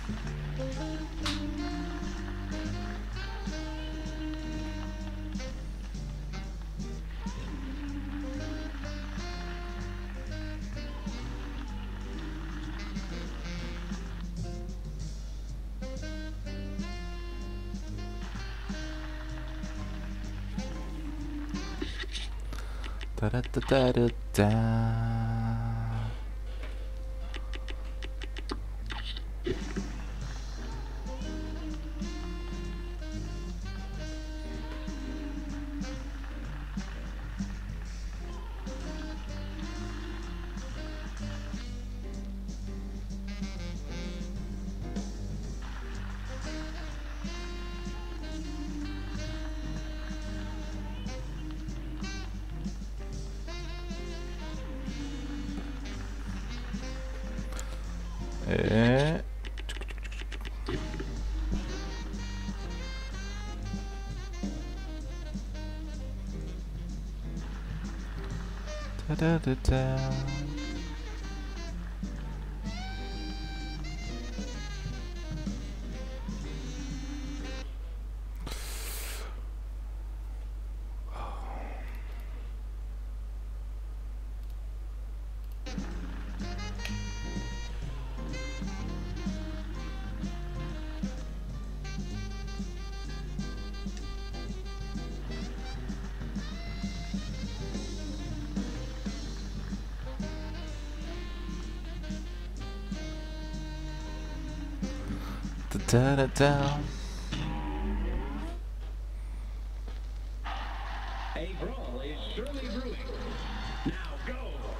Taratatata. Eh. Ta-da-da-da. Da-da-da. A brawl is surely brewing. Now go!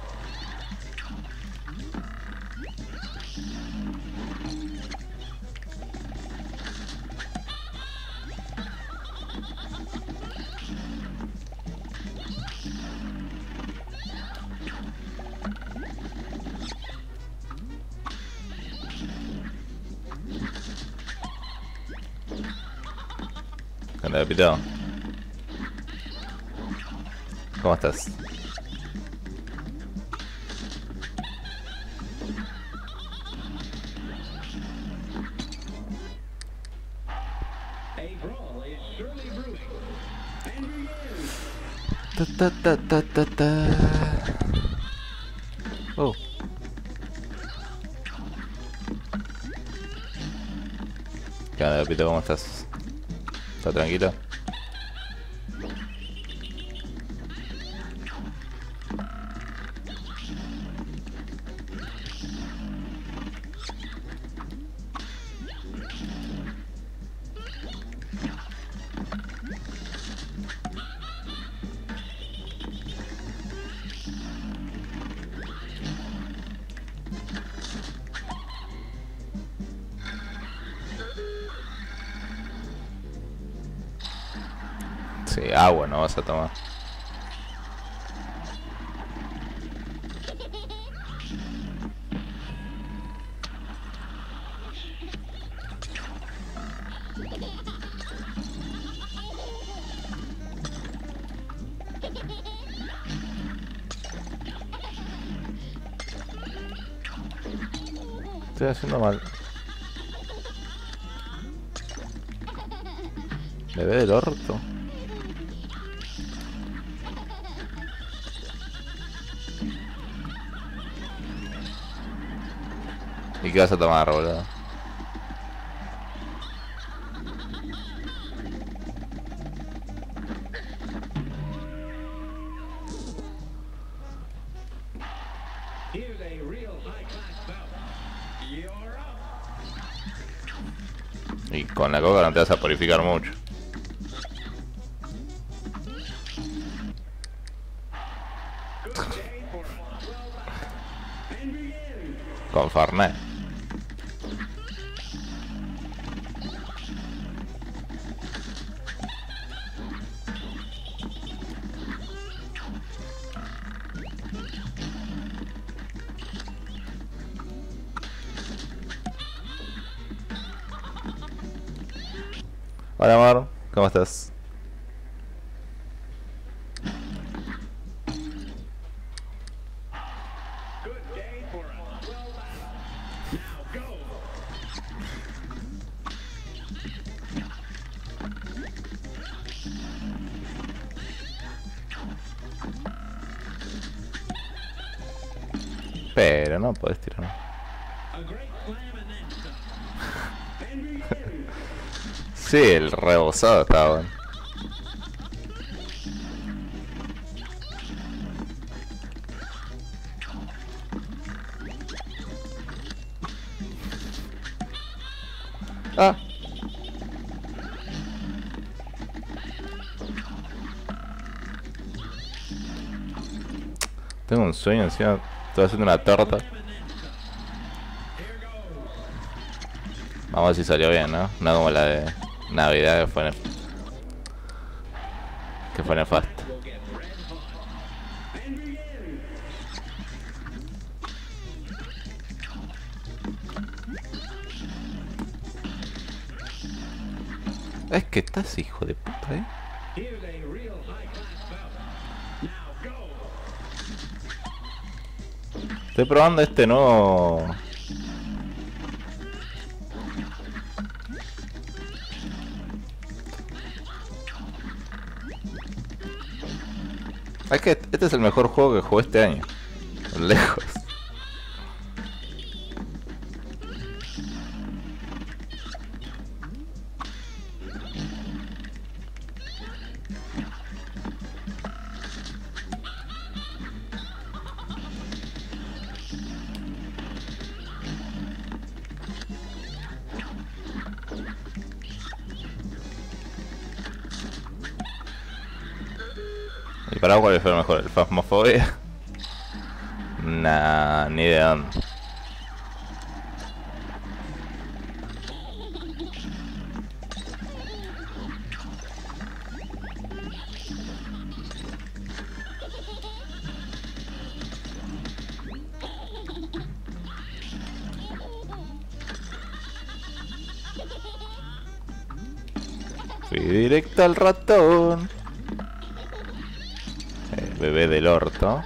Hola, Pito. ¿Cómo estás? A brawl is surely brewing. And begin! Ta-ta-ta-ta-ta-ta. Oh. ¿Qué onda, Pito? ¿Cómo estás? ¿Está tranquilo? Sí, agua no vas a tomar. Estoy haciendo mal. Bebé del orto. ¿Y qué vas a tomar, boludo? Here's a real high-class bout. You're up! Y con la coca no te vas a purificar mucho. Good day for a well battle. And begin! Con Fernet. Hola, amor. ¿Cómo estás? Good day for a well battle. Now go! Pero no podés tirar. A great slam and then some. And begin. Sí, el rebozado estaba bueno. Ah. Tengo un sueño encima. Estoy haciendo una torta. Vamos a ver si salió bien, ¿no? No como la de Navidad que fue nefasta. Will get red hot. And begin. Es que estás hijo de puta, Here's a real high-class bout. Now go. Estoy probando este nuevo. Es que este es el mejor juego que jugué este año. Lejos. ¿Y para cuál fue el mejor? ¿El Phasmophobia? Nah, ni de dónde. Fui directo al ratón. Bebé del orto.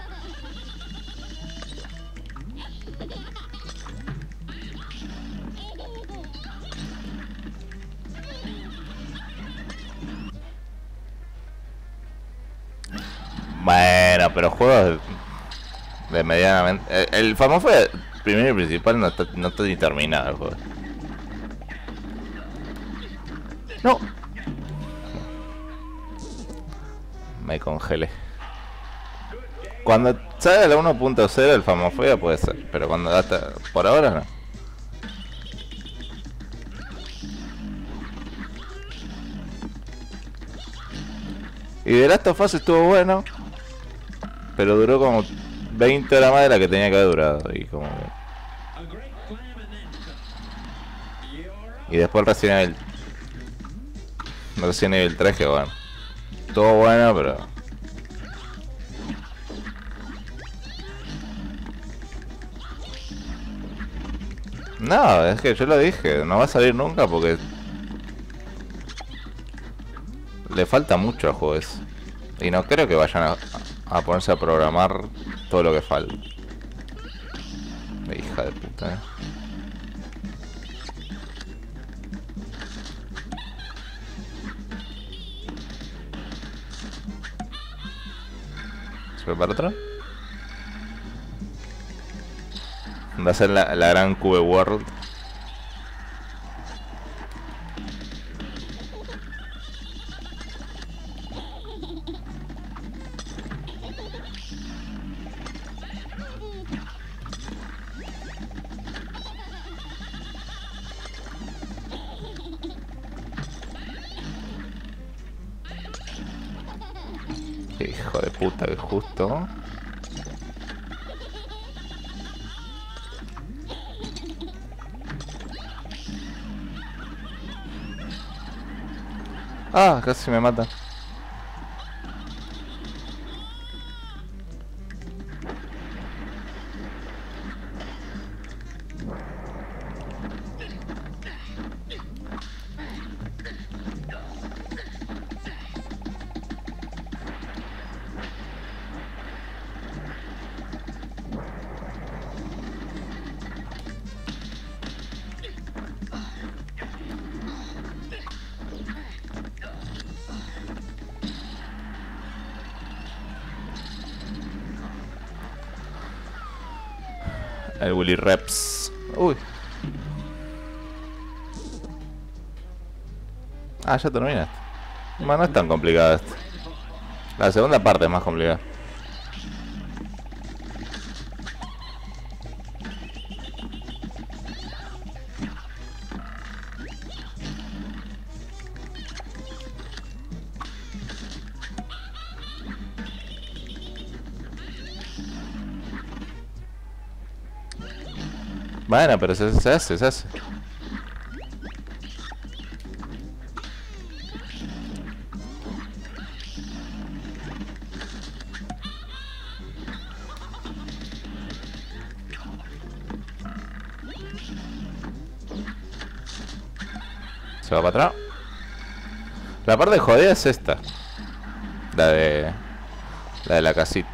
Bueno, pero juegos de medianamente... El famoso primero y principal no está ni terminado el juego. No. Me congelé. Cuando sale la 1.0 el Phasmophobia puede ser, pero cuando hasta por ahora no. Y The Last of Us estuvo bueno, pero duró como 20 horas más de la que tenía que haber durado. Y como que... A great slam and then some. You're up. Y después el Resident Evil 3, que bueno. Todo bueno, pero... No, es que yo lo dije, no va a salir nunca porque... Le falta mucho al juego ese. Y no creo que vayan a ponerse a programar todo lo que falta. Hija de puta, ¿Se fue para otro? Va a ser la gran Cube World. Hijo de puta, que justo. Ah, casi me mata. El Willy Reps. Uy. Ah, ya terminaste. Bueno, no es tan complicado esto. La segunda parte es más complicada. Bueno, pero se hace, se hace. Se va para atrás. La parte jodida es esta. La de... La de la casita.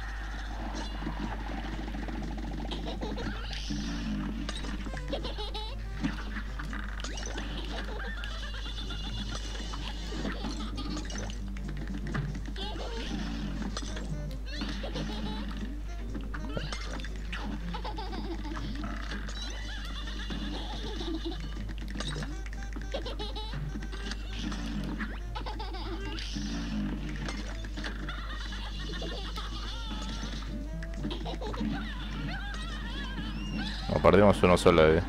No, perdimos uno solo de vida.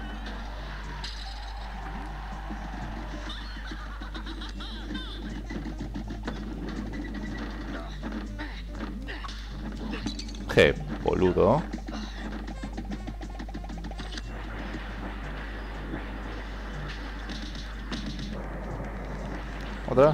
Je, boludo. ¿Otra?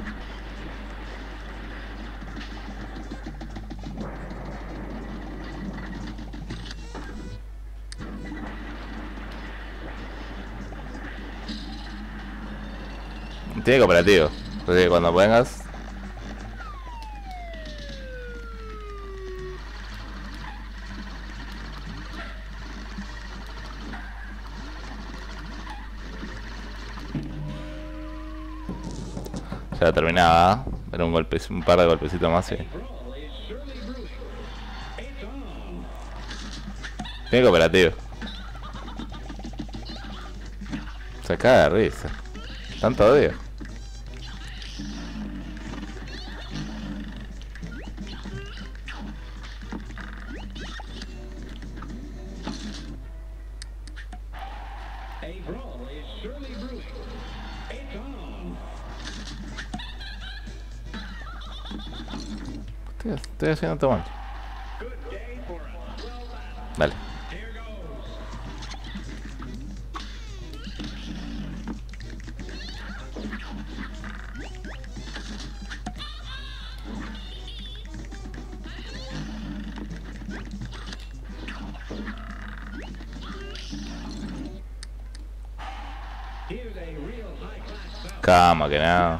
Tiene cooperativo. Así que cuando vengas. Ya terminaba. Era un golpe, un par de golpecitos más y... Tiene cooperativo. Se caga de risa. Tanto odio. Estoy haciendo todo mal. Dale. Cama, que nada.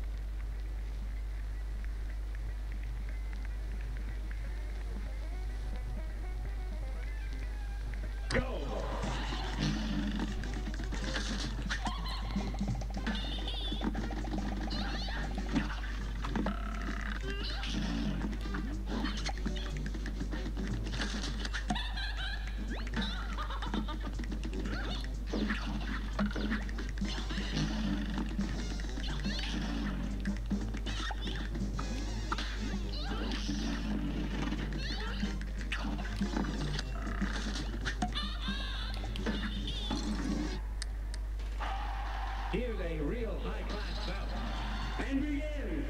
Here's a real high-class bout. And begin.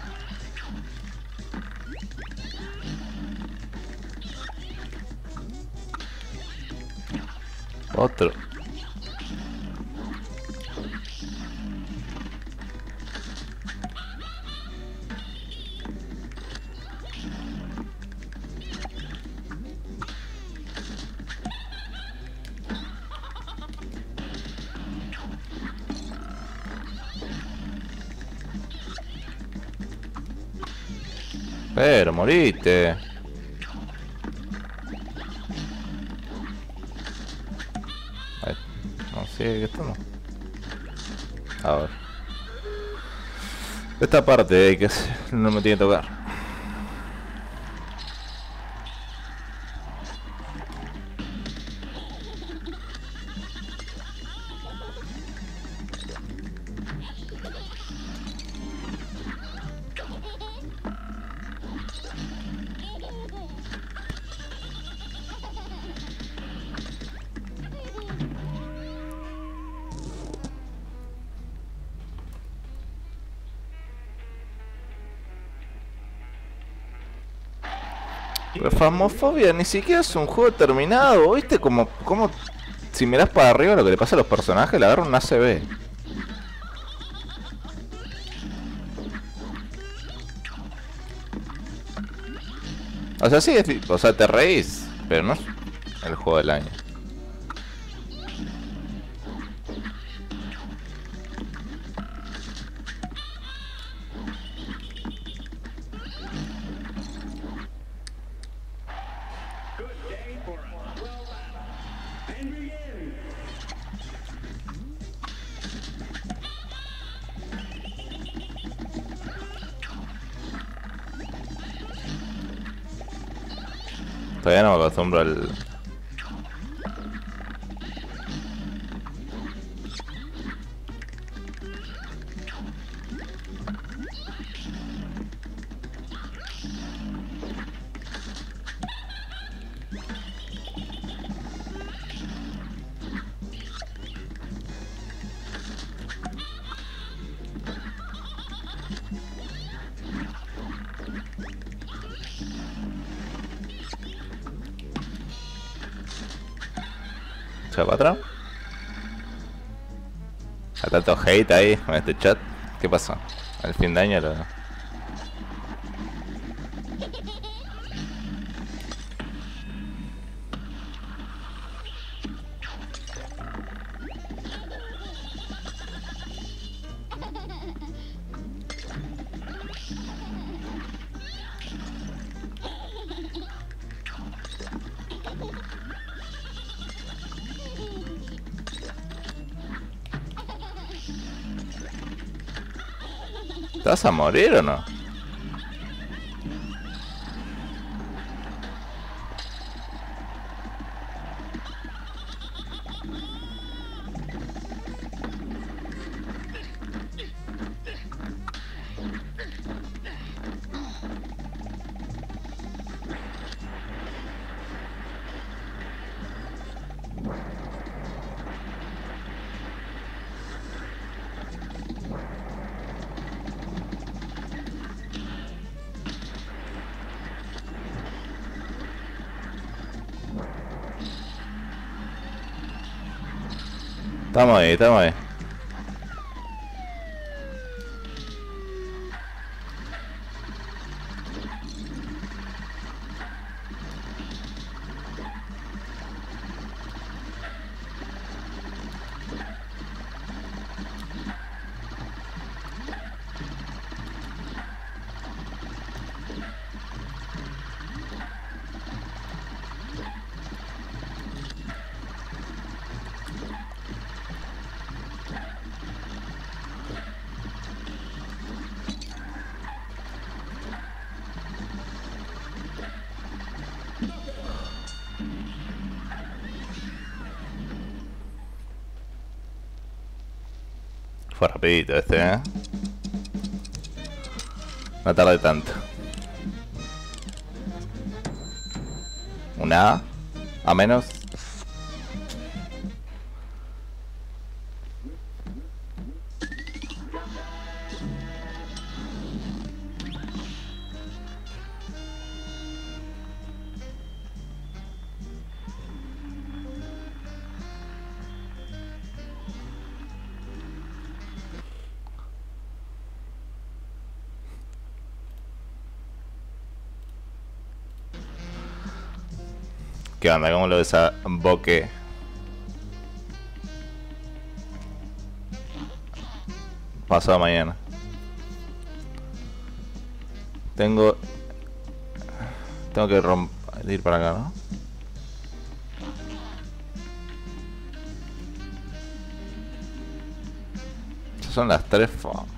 Otro. Pero moriste. Ahí. No, sigue estando. A ver. Esta parte que no me tiene que tocar. Pero Phasmophobia ni siquiera es un juego terminado. ¿Viste como si mirás para arriba lo que le pasa a los personajes? Le agarran un ACB. O sea, sí, o sea, te reís, pero no es el juego del año. Good day for a well battle. And begin. Todavía no me acostumbro al... ¿Se va para atrás? Hay tanto hate ahí con este chat. ¿Qué pasó? Al fin de año lo... ¿Te vas a morir o no? Estamos ahí, estamos ahí. Fue rapidito este, ¿eh? No tardé tanto. Una A menos. ¿Qué onda? ¿Cómo lo ves a Boque? Pasado mañana. Tengo que ir para acá, ¿no? Esas son las 3.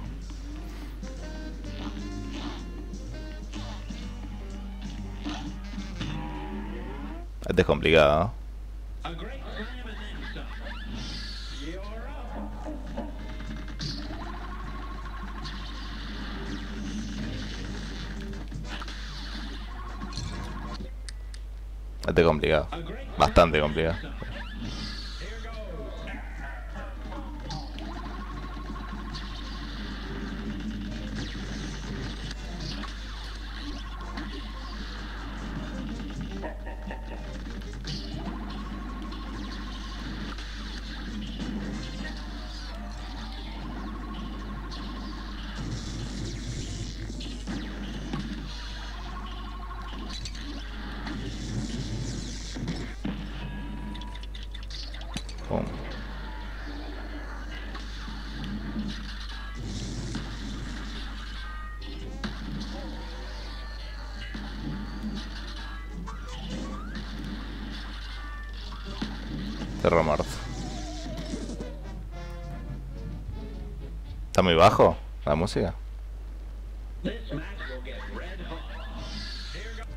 Este es complicado, ¿no? A great slam and then some. You're up. Este es complicado. A great Bastante complicado. Here goes. Terror muerto. ¿Está muy bajo la música? This match will get red hot. Here goes.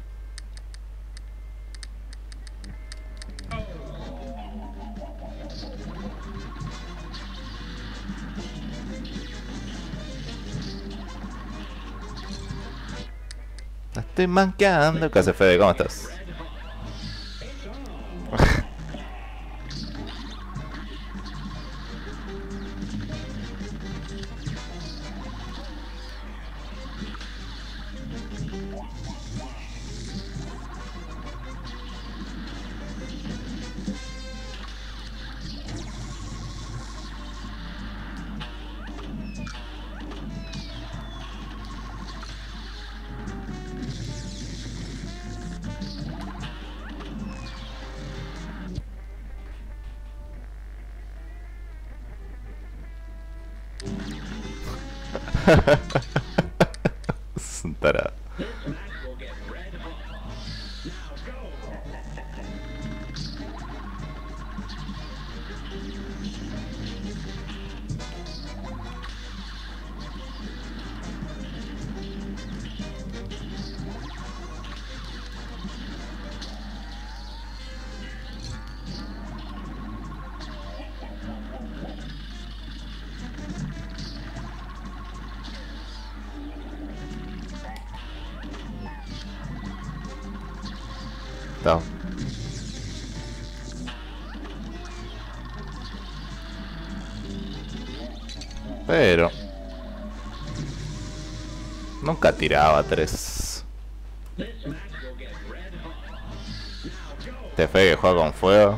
La estoy manqueando. ¿Qué hace, Fede? ¿Cómo estás? Es un tarado. This match will get red hot. Now go. Está. Pero nunca tiraba 3. This match will get red hot. Now go. Este Fede que juega con fuego.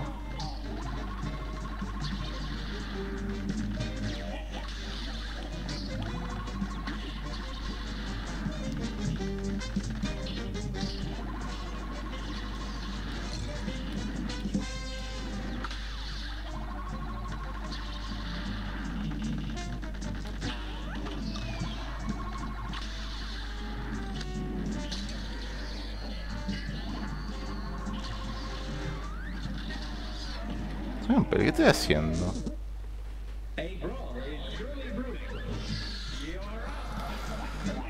Pero ¿qué estoy haciendo? A brawl is surely brewing. You're up.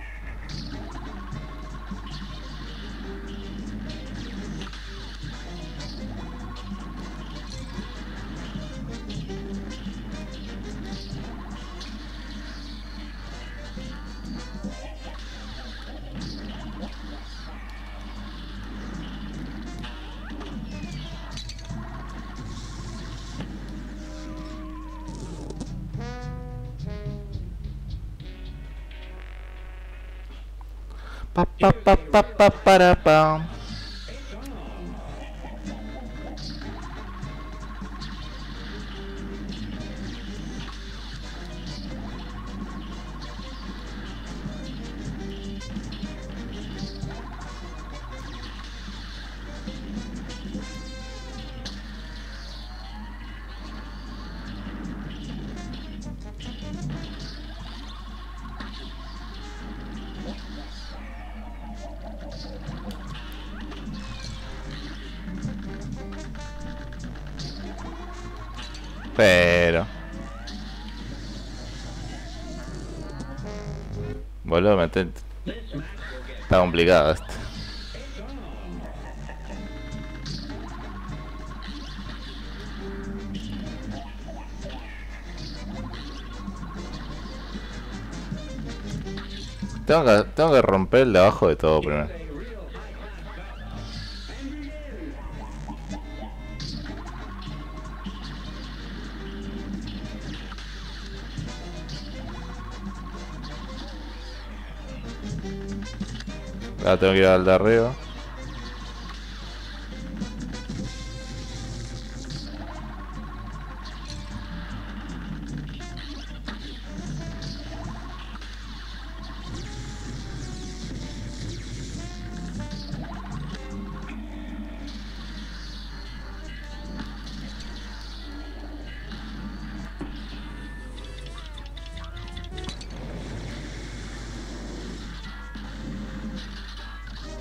Pa pa pa pa pa para pa. Pero boludo, meter. This match will get Está complicado esto. Tengo que romper el de abajo de todo primero. a real high-class battle. And begin. Ahora tengo que ir al de arriba.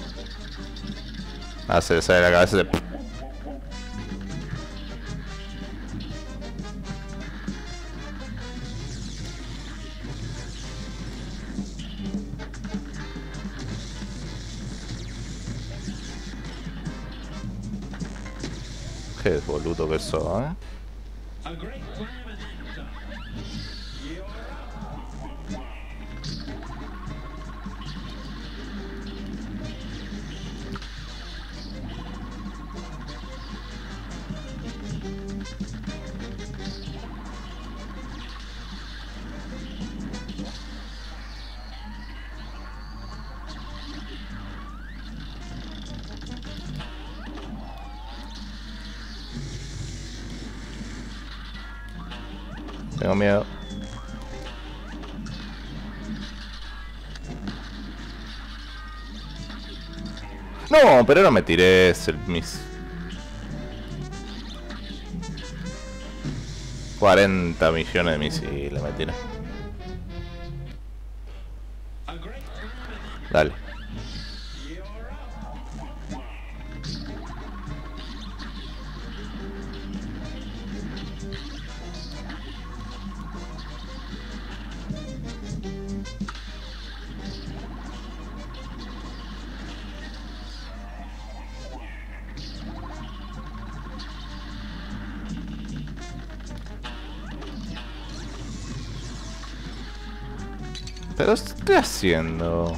Ah, se le sale la cabeza de... Qué boludo que sos, ¿eh? A great slam and then some. You're Tengo miedo. No, pero no me tires el mis. 40 millones de misiles me tiré. a great slam and then Dale. you're up. Pero ¿qué estoy haciendo?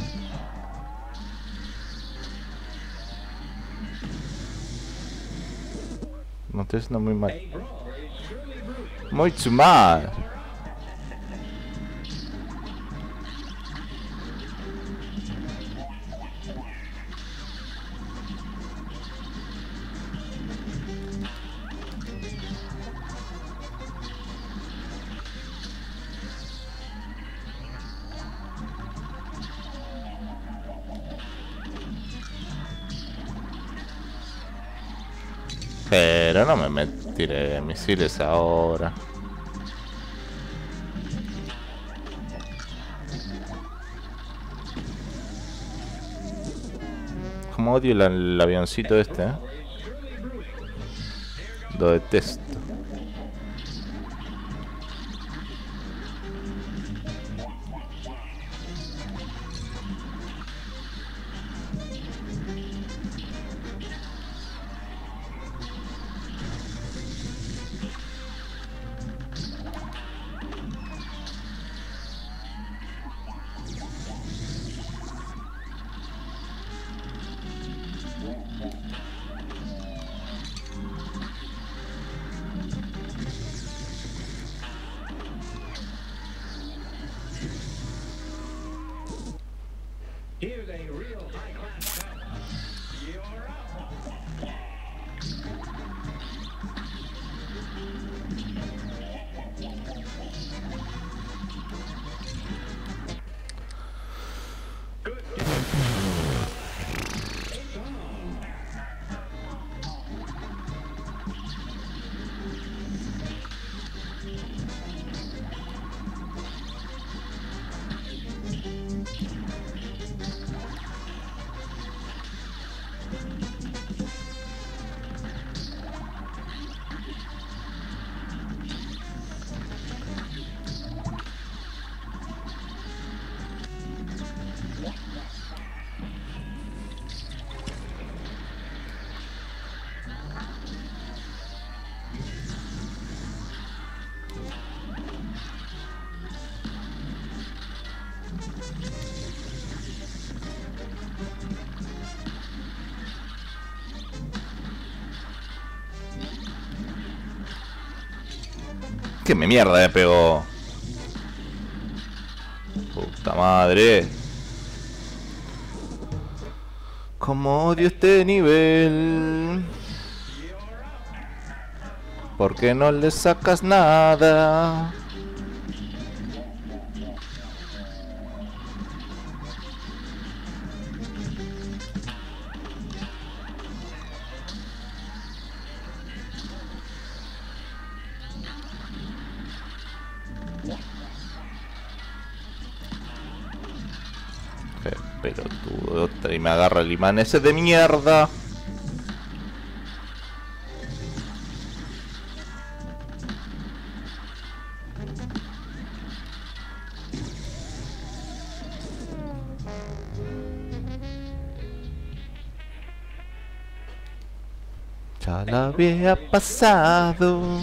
No estoy haciendo muy mal. A brawl is surely brewing. Muy mal. Pero no me tiré misiles ahora. Como odio el avioncito este, ¿eh? Lo detesto. Here's a real high-class battle. You're up. Good. It's on. ¿Qué me mierda me pegó? Puta madre. Como odio este nivel. ¿Por qué no le sacas nada? Qué pelotudo. Y me agarra el imán ese de mierda. Ya la había pasado.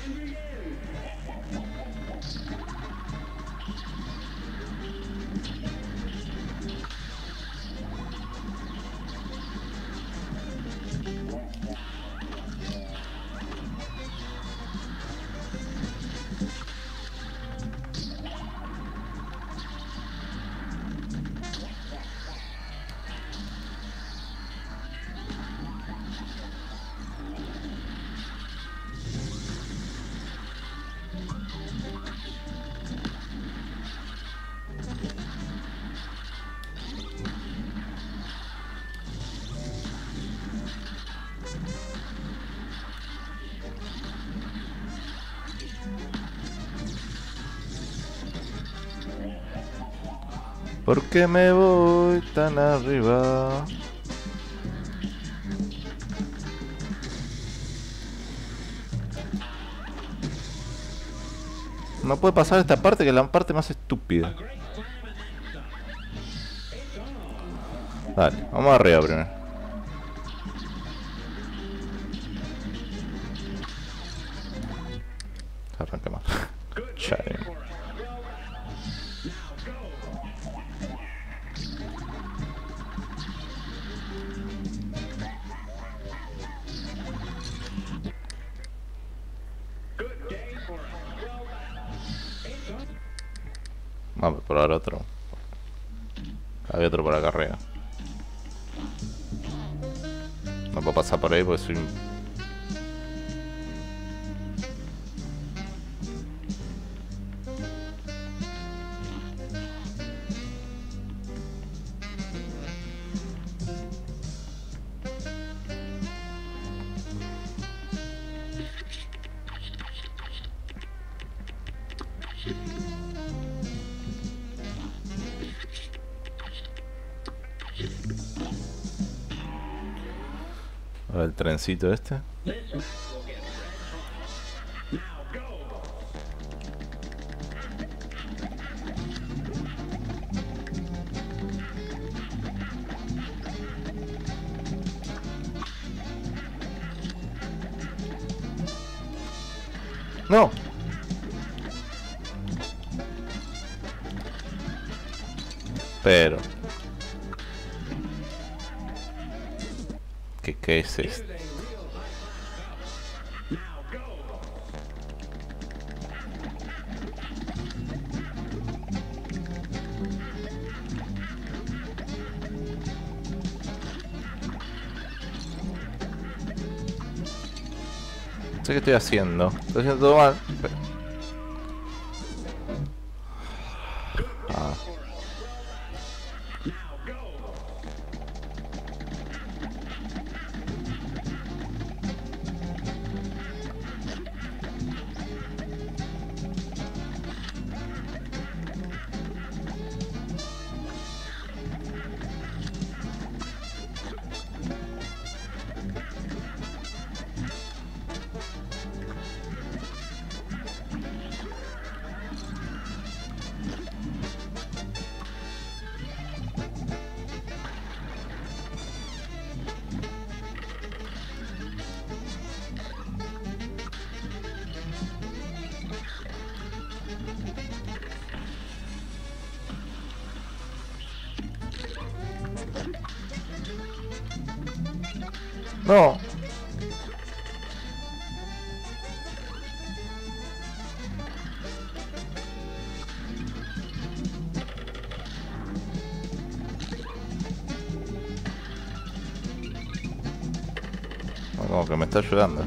¿Por qué me voy tan arriba? No puede pasar esta parte, que es la parte más estúpida. Dale, vamos arriba primero. Arranca más. Chale. Vamos a probar otro. Había otro por acá arriba. No puedo pasar por ahí porque soy un... A ver el trencito este. No. Pero ¿Qué es esto? No sé qué estoy haciendo. Estoy haciendo todo mal. Pero... No. Como que me está ayudando.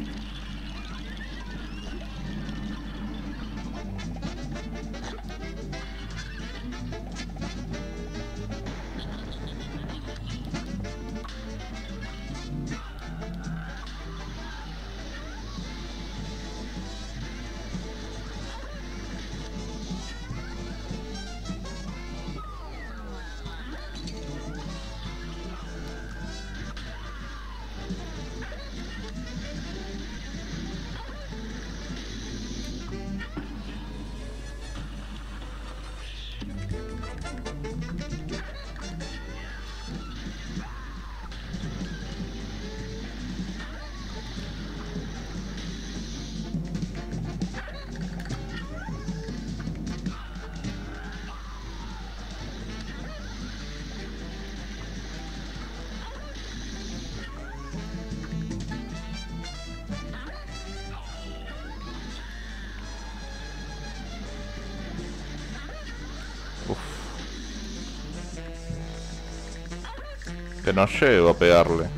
Que no llego a pegarle.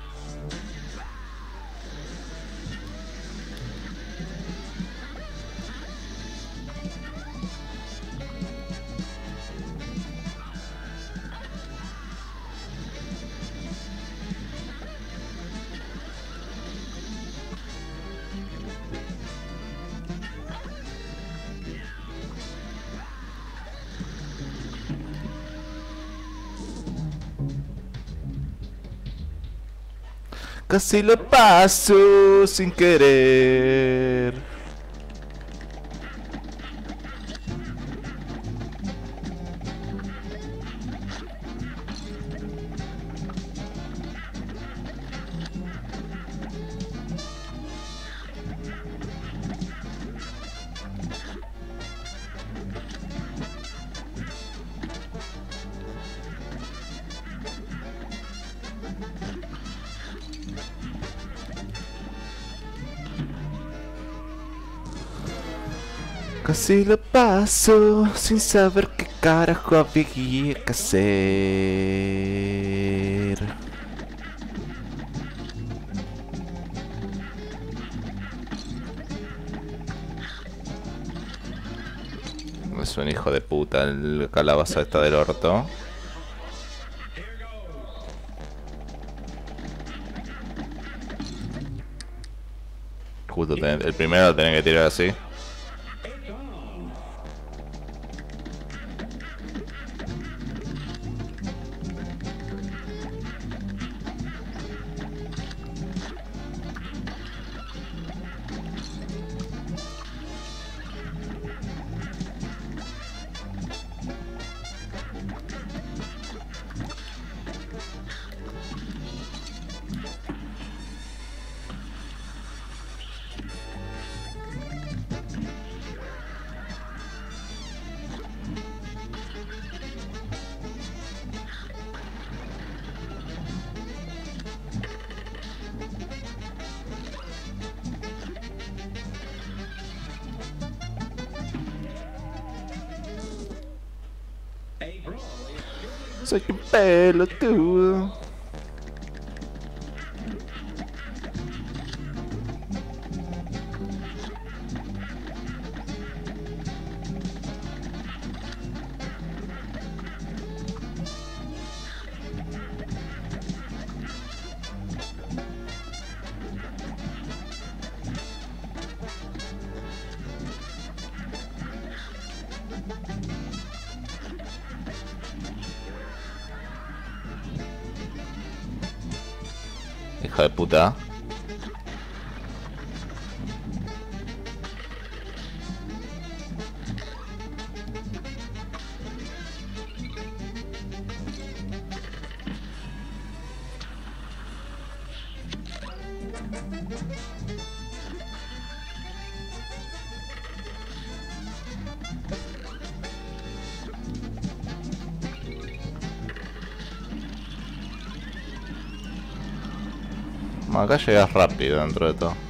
Casi lo paso sin querer. Casi lo paso sin saber qué carajo había que hacer. Es un hijo de puta el calabaza esta del orto. Justo el primero lo tenés que tirar así. Soy un pelotudo. Hija de puta. Acá llegas rápido dentro de todo.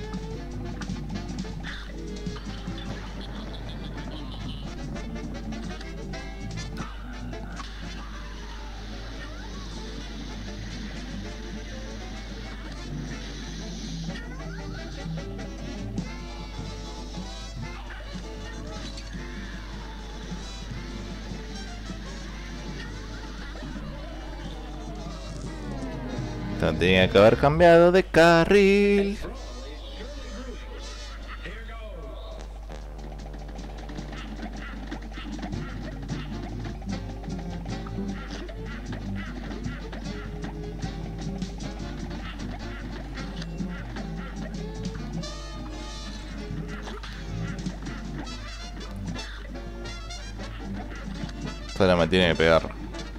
Tenía que haber cambiado de carril. Ahora me tiene que pegar.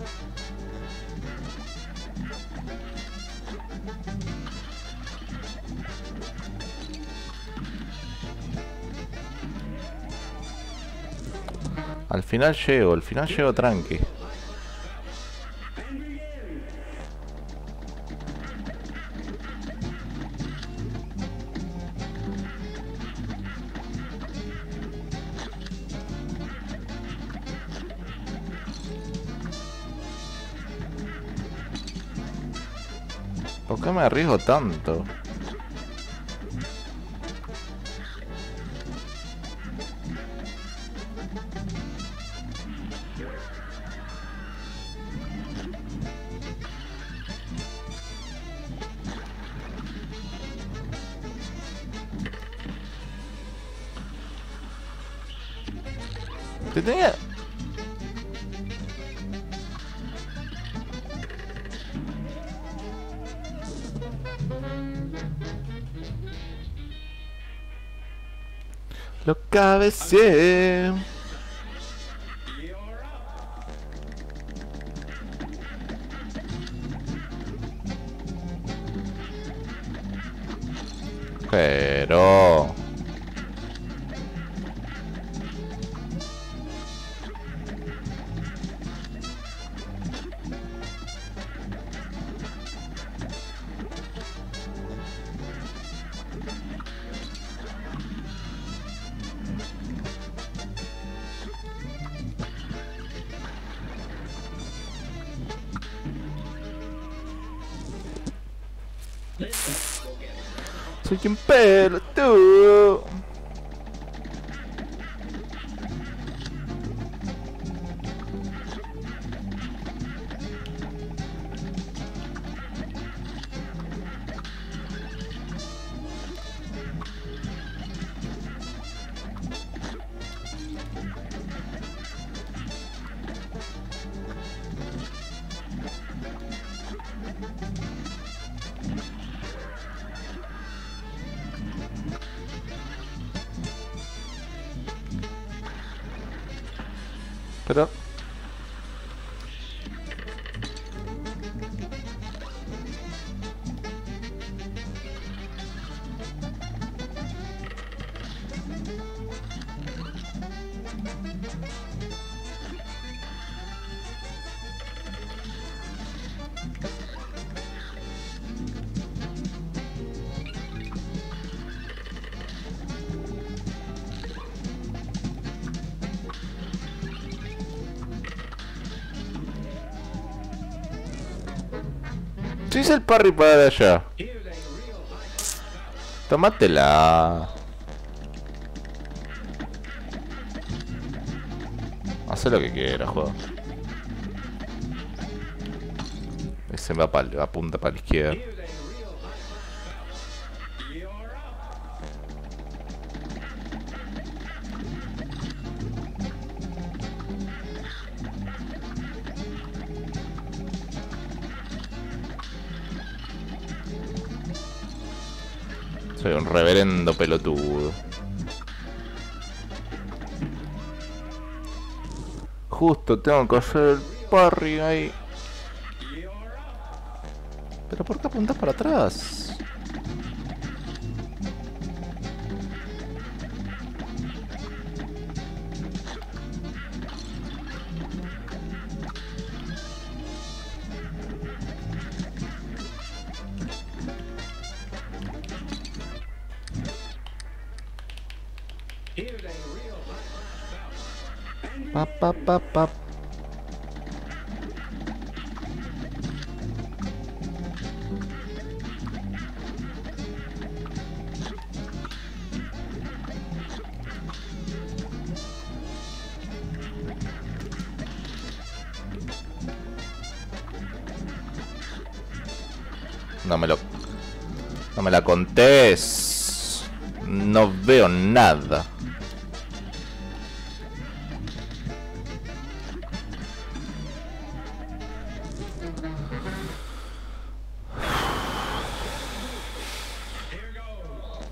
Al final llego tranqui. ¿Por qué me arriesgo tanto? Te tenía... Lo cabeceé. You're up. Pero... Soy un pelotudo. Pero... Si hice el parry para allá. Here's a real high. Tómatela. Haz lo que quieras, juego. Ese va apunta para la izquierda. Here's a real high. You're up. Soy un reverendo pelotudo. Justo tengo que hacer el parry ahí. You're up. ¿Pero por qué apuntas para atrás? Here's a real high. Pa pa pa pa. No me la contés. No veo nada. Here goes.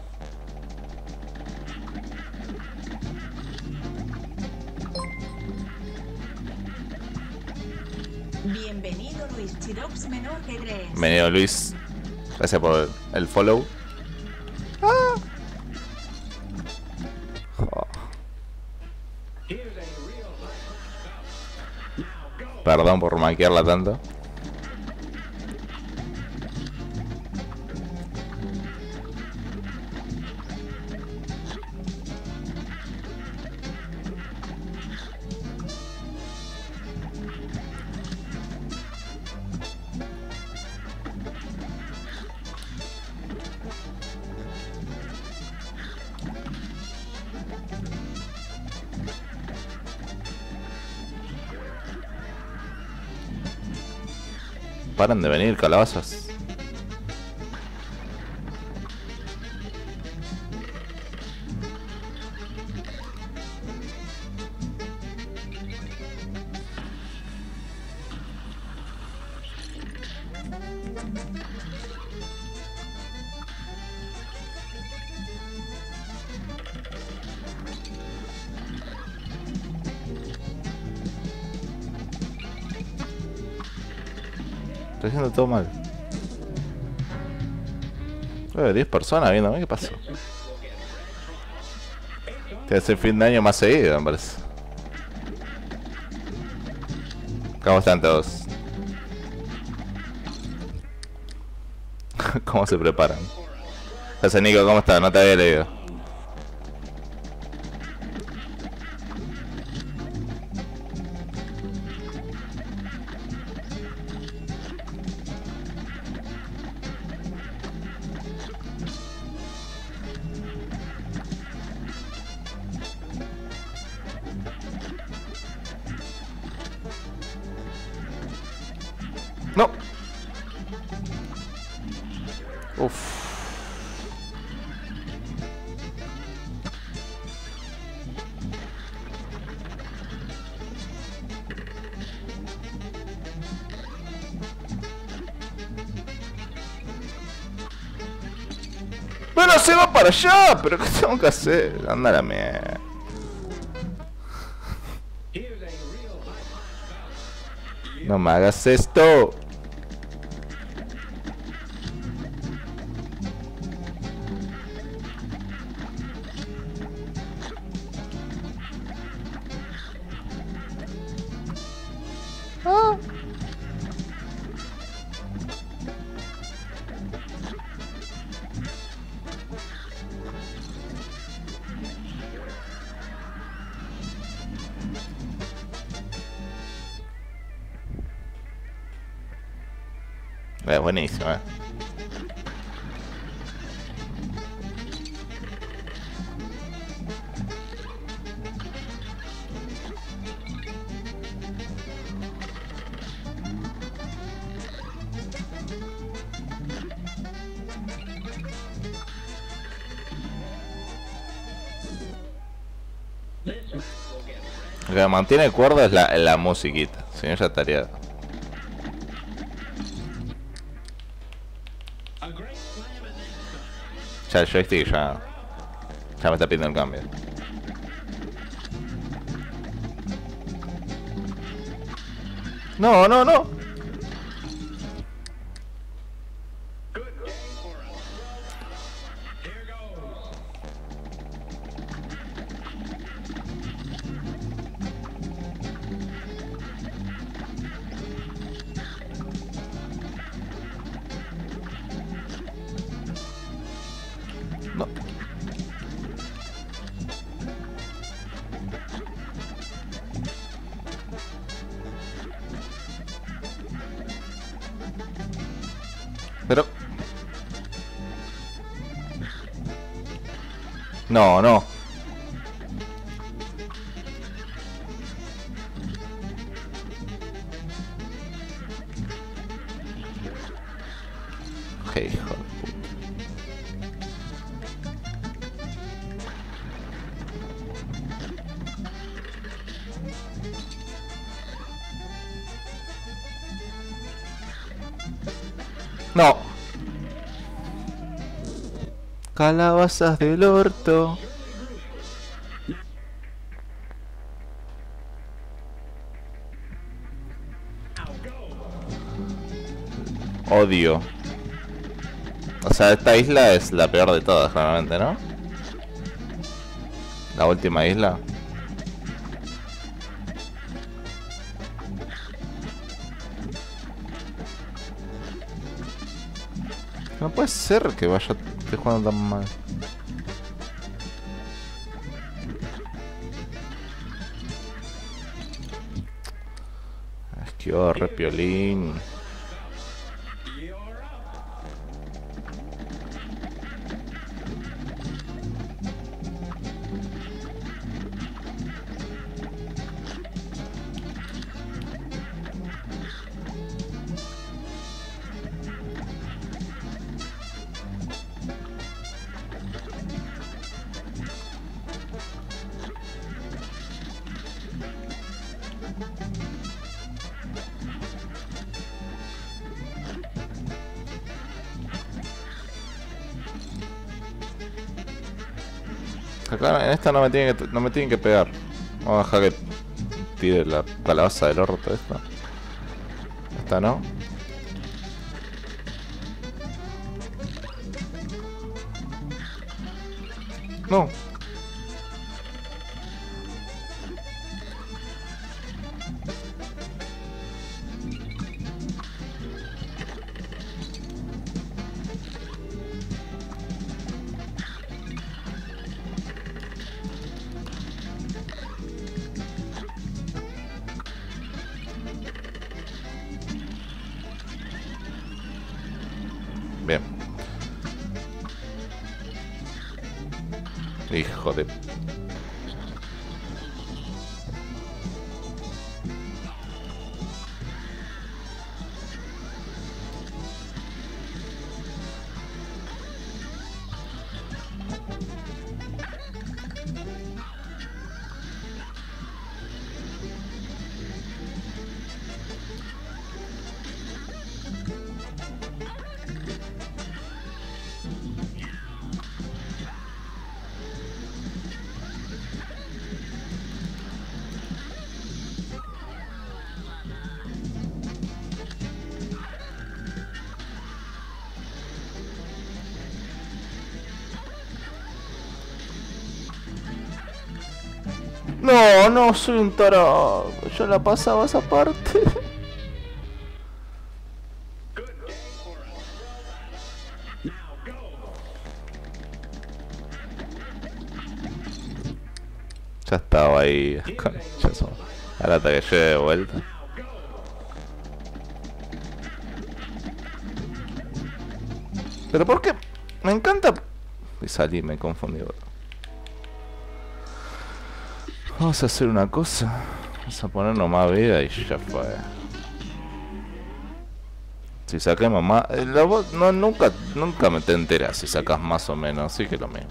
Bienvenido Luis Chirox menor que crees. Bienvenido Luis. Gracias por el follow. Ah. Oh. Here's a real high. Now go. Perdón por maquearla tanto. Paran de venir, calabazas. Estoy haciendo todo mal. 10 personas viéndome, ¿qué pasó? Te hace fin de año más seguido, me parece. ¿Cómo están todos? ¿Cómo se preparan? José Nico, ¿cómo estás? No te había leído. No. Uf. Bueno, se va para allá, pero ¿qué tengo que hacer? Anda a la mierda. No me hagas esto. Buenísimo, Lo que mantiene cuerda es la musiquita, si no ya estaría. Ya el joystick ya me está pidiendo el cambio. No, no, no. No. Pero... No, no. Hey, hijo de puta. No. Calabazas del orto. Odio. O sea, esta isla es la peor de todas, realmente, ¿no? La última isla. No puede ser que esté jugando tan mal. Esquivó, re piolín. Acá en esta no me tienen que pegar. Vamos a dejar que tire la calabaza del orto esta. Esta no. No. Bien. Hijo de... No, no, soy un tarado. Yo la pasaba esa parte. Good game for us. Now go. Ya estaba ahí. Concha su- Ahora hasta que llegue de vuelta. Now go. Pero ¿por qué? Me encanta... Y salí, me confundí. Vamos a hacer una cosa. Vamos a ponernos más vida y ya fue. Si saquemos más... no, nunca me te enteras si sacas más o menos. Así que lo mismo.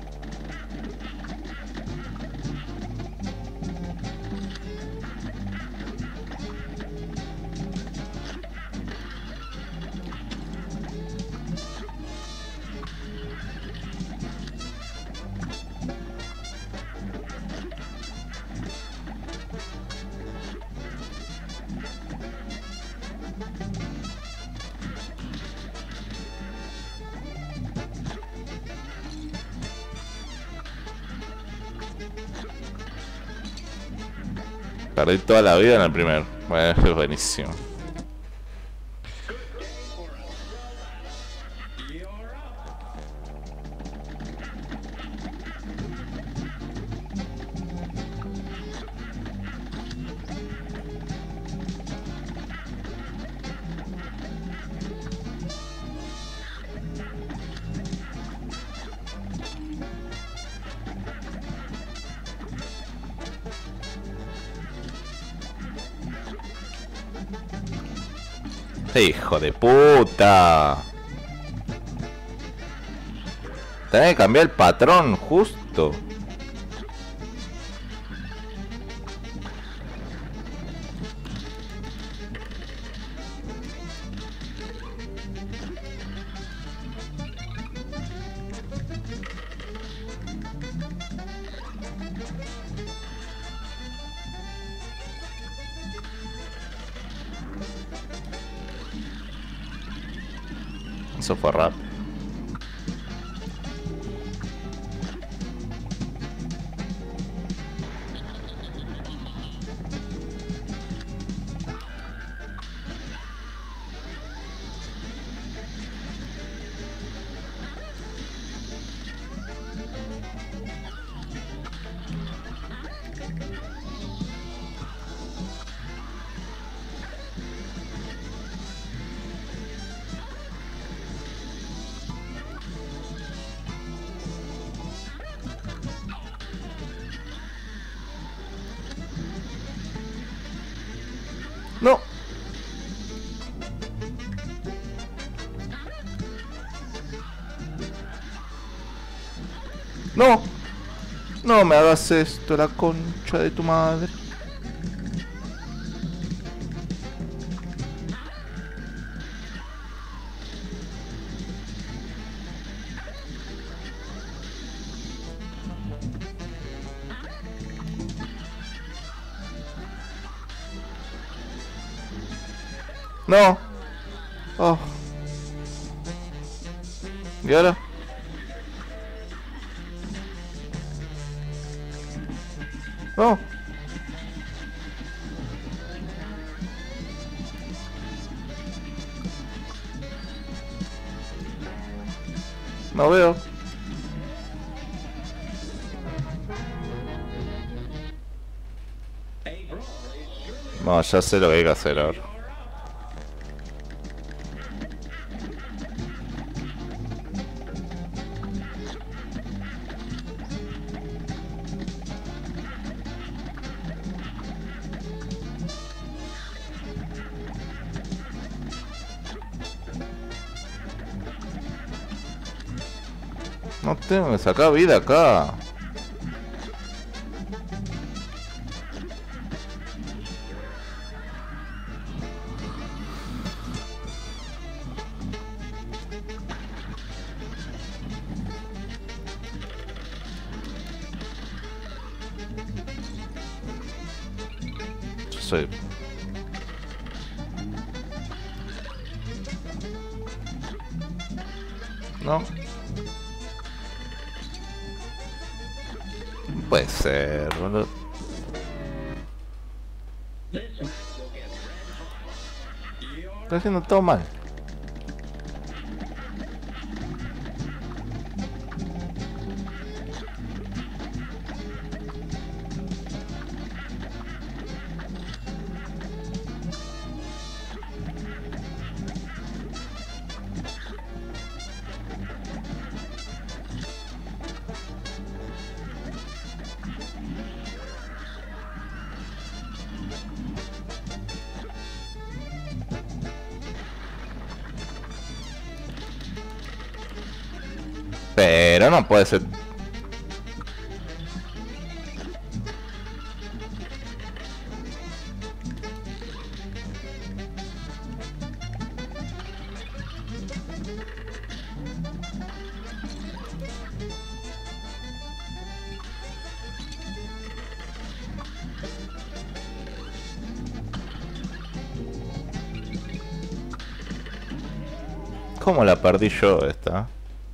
Perdí toda la vida en el primer. Bueno, es buenísimo. You're up. Hijo de puta. Tenés que cambiar el patrón justo. Eso fue rápido. No. No. No me hagas esto, la concha de tu madre. No. Oh. ¿Y ahora? No. No veo. No, ya sé lo que hay que hacer ahora. No tengo que sacar vida acá. Yo soy... No. No puede ser, boludo. Estoy haciendo todo mal. Pero no puede ser. ¿Cómo la perdí yo esta?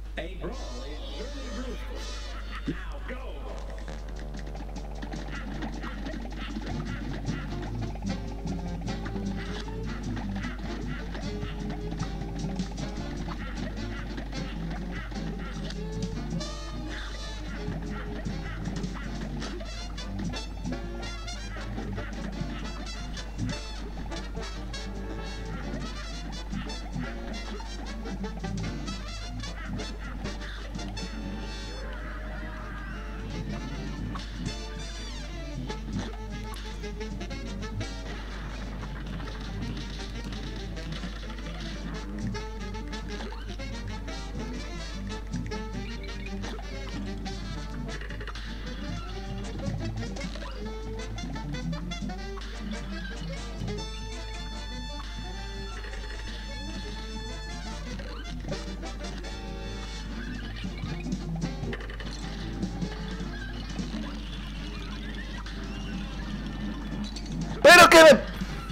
Pero que me...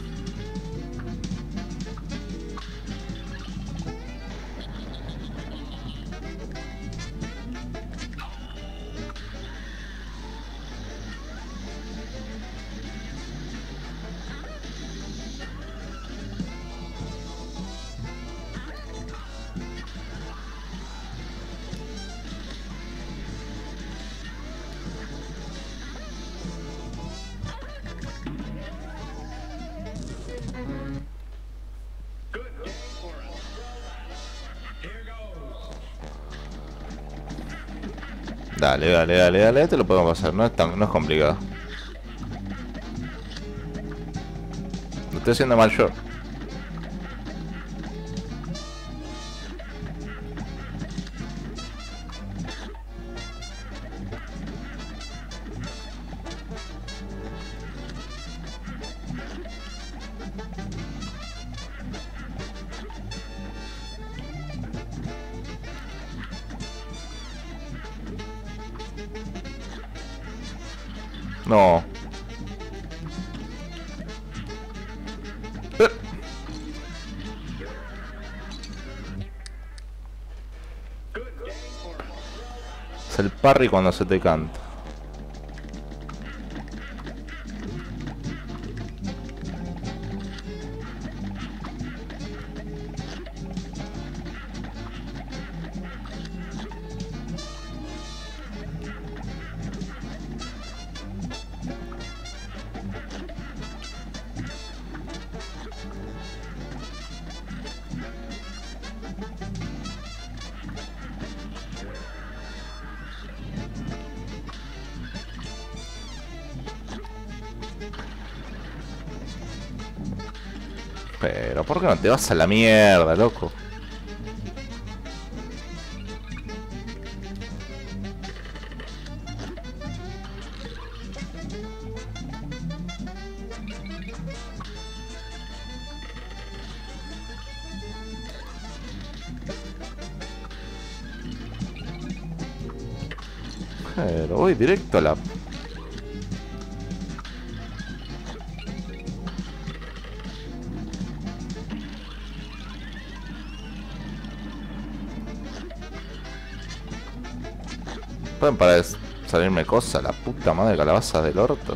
Dale, dale, dale, dale, te lo podemos pasar, no es complicado. Lo estoy haciendo mal yo. No. el parry cuando se te canta. Pero, ¿por qué no te vas a la mierda, loco? Pero voy directo a la... ¿Pueden parar de salirme cosas? La puta madre calabaza del orto.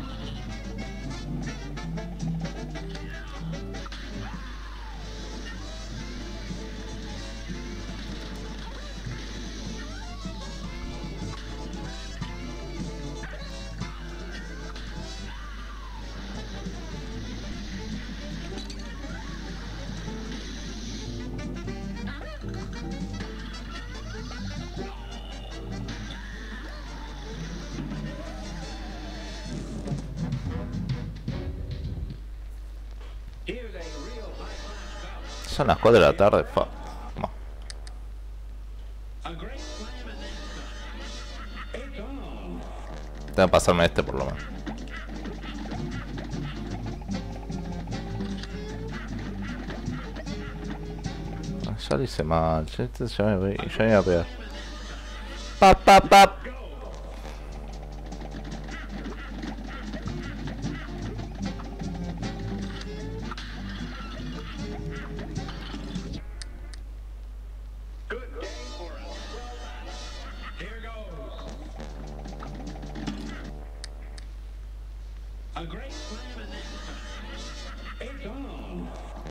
Here's a real high-class Son las 4 de la tarde, fuck. No. bout. A great slam and then some. It's on. Tengo que pasarme este por lo menos. Ah, ya lo hice mal, ya me iba a pegar. Pap, pap, pap. Good game for us. Here goes. A great slam and then some. It's on.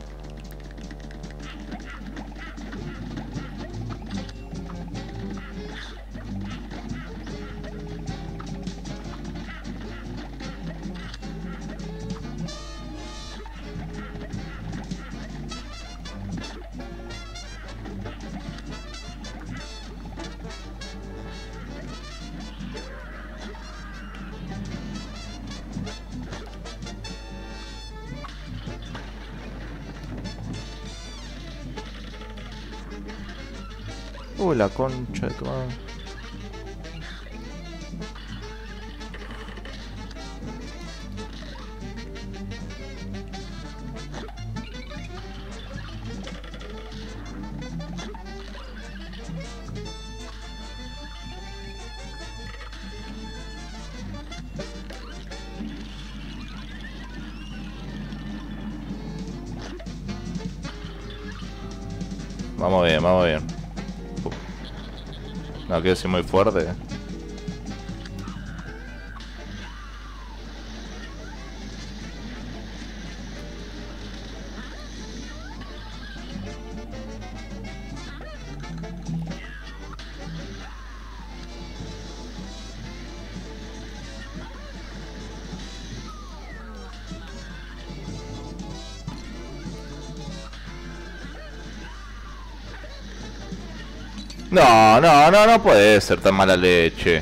La concha de tu madre. Vamos bien, vamos bien. No quiero ser muy fuerte. No, no, no, no puede ser tan mala leche.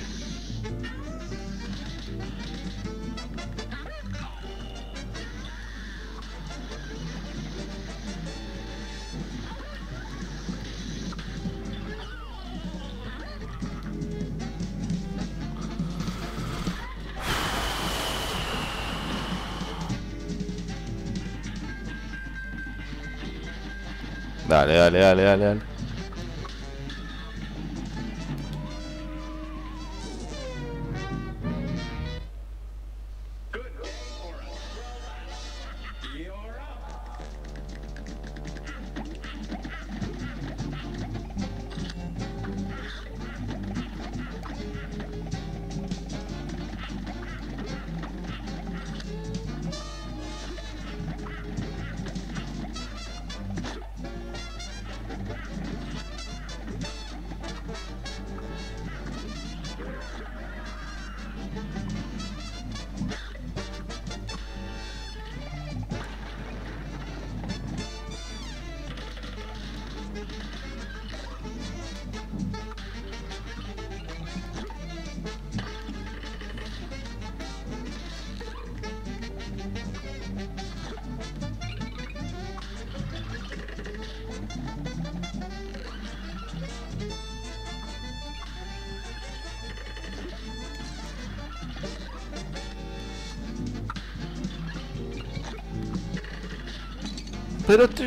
Dale, dale, dale, dale, dale. Good game for us. You're up. Pero te...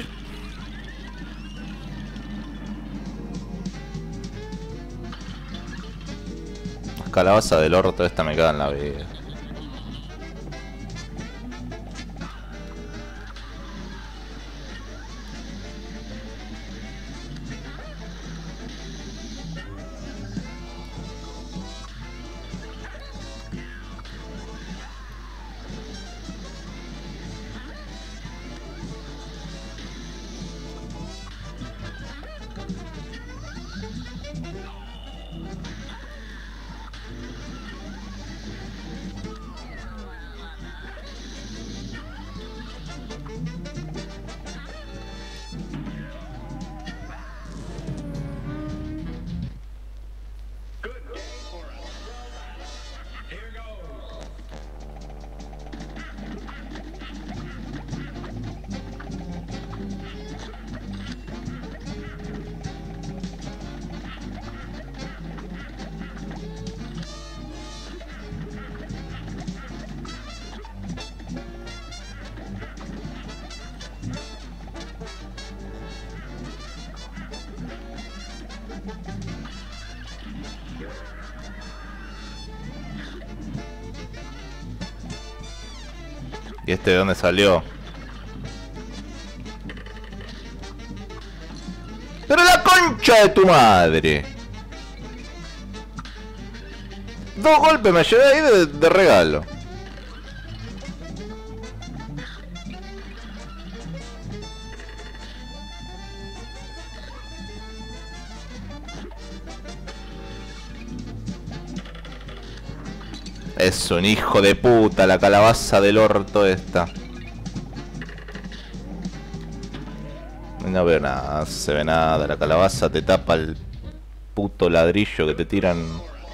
Las calabazas del orto esta me cagan la vida. Good game for us. Here goes. ¿Y este de dónde salió? ¡Pero la concha de tu madre! 2 golpes me llevé ahí de regalo. Es un hijo de puta, la calabaza del orto esta. No veo nada, no se ve nada. La calabaza te tapa el puto ladrillo que te tiran.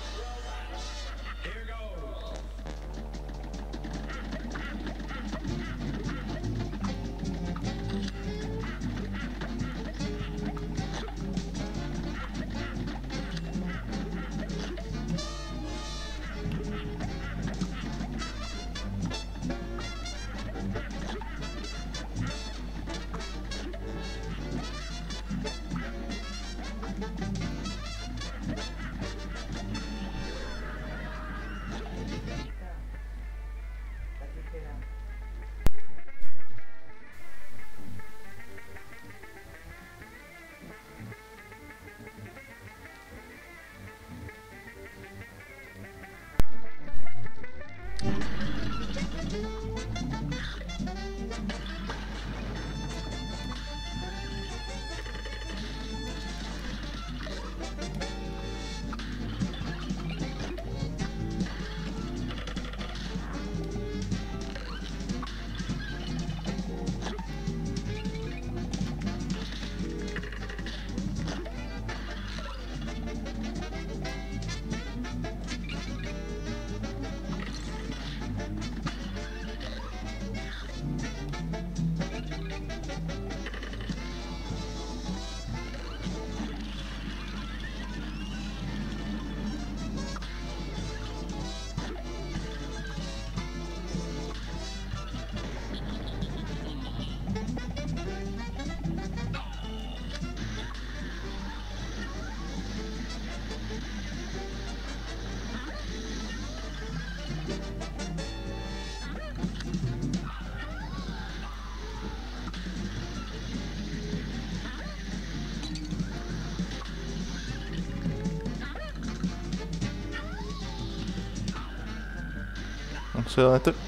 No sé dónde estoy.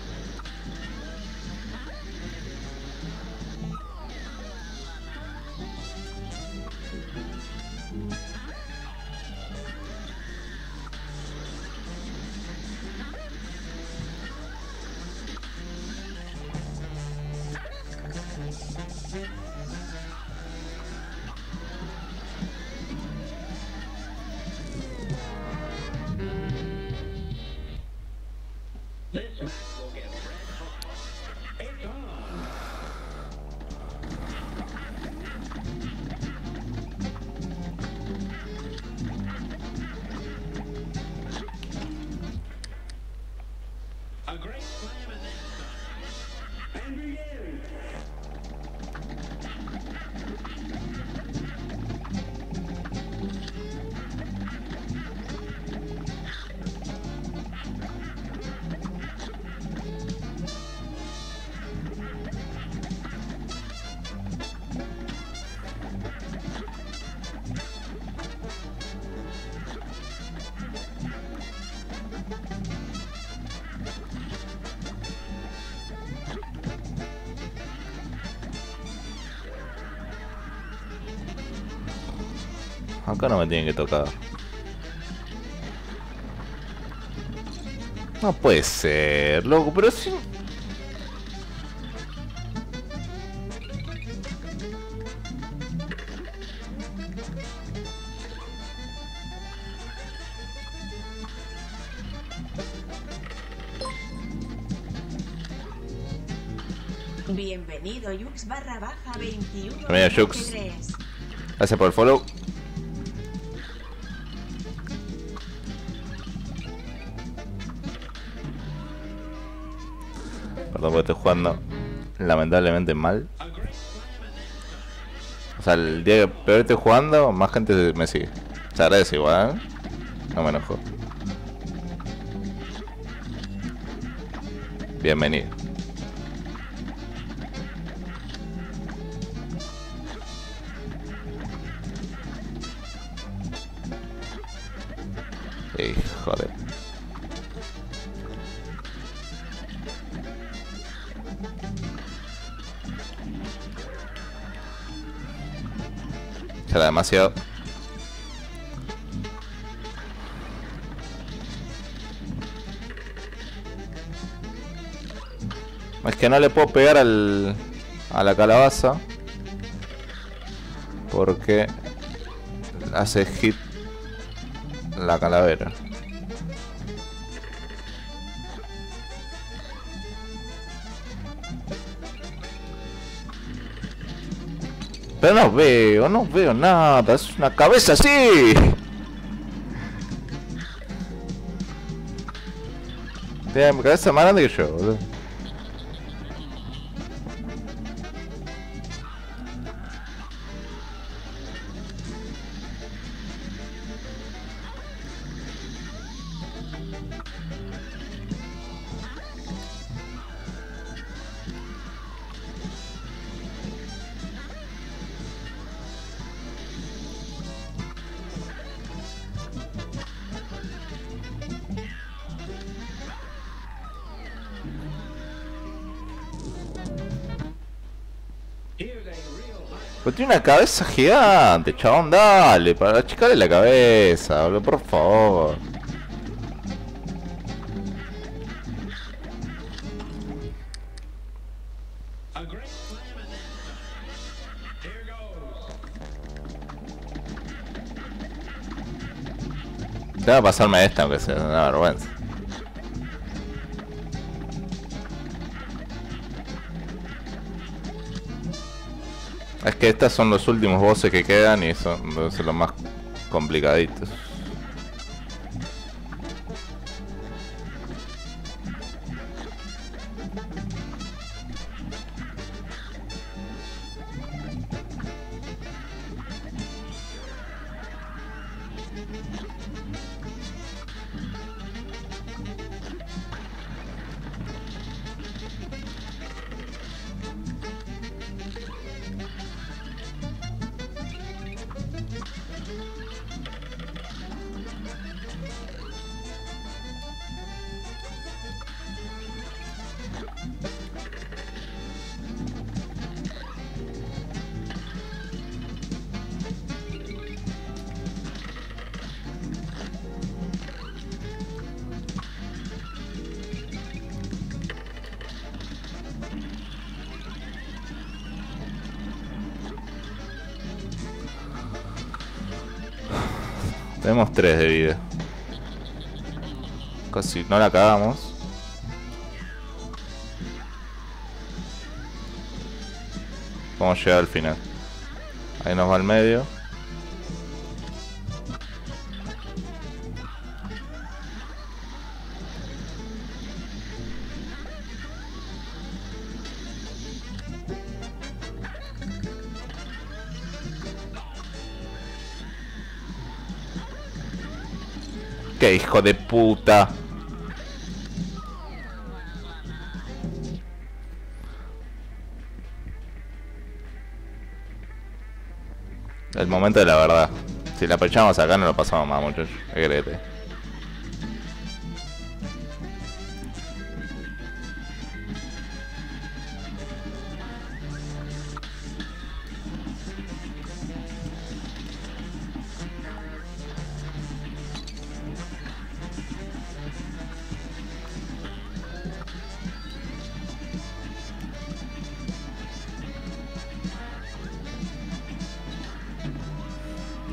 This match will get red hot. It's on. A great slam and then some. And begin. Acá no me tienen que tocar. No puede ser, loco, pero si... Bienvenido Yux /baja 21. Bienvenido, Yux. ¿Qué crees? Gracias por el follow. Perdón porque estoy jugando lamentablemente mal. O sea, el día que peor estoy jugando, más gente me sigue. Se agradece igual, ¿eh? No me enojo. Bienvenido. Joder. Será demasiado. Es que no le puedo pegar a la calabaza porque hace hit la calavera. Pero no veo nada, es una cabeza así. Tiene mi cabeza más grande que yo, boludo. Pero tiene una cabeza gigante, chabón, dale, para achicarle la cabeza, boludo, por favor. Tengo que pasarme esta, aunque sea una vergüenza. Es que estos son los últimos bosses que quedan y son los más complicaditos. Tenemos 3 de vida. Casi no la cagamos. Vamos a llegar al final. Ahí nos va al medio. ¡Qué hijo de puta! El momento de la verdad. Si la pechamos acá no lo pasamos más, muchachos. Agrete.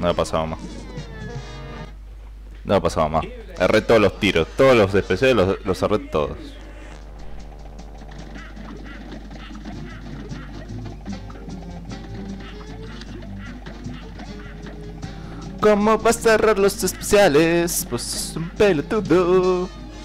No he pasado más. No he pasado más. Erré todos los tiros. Todos los especiales los erré todos. ¿Cómo vas a errar los especiales? Pues es un pelotudo.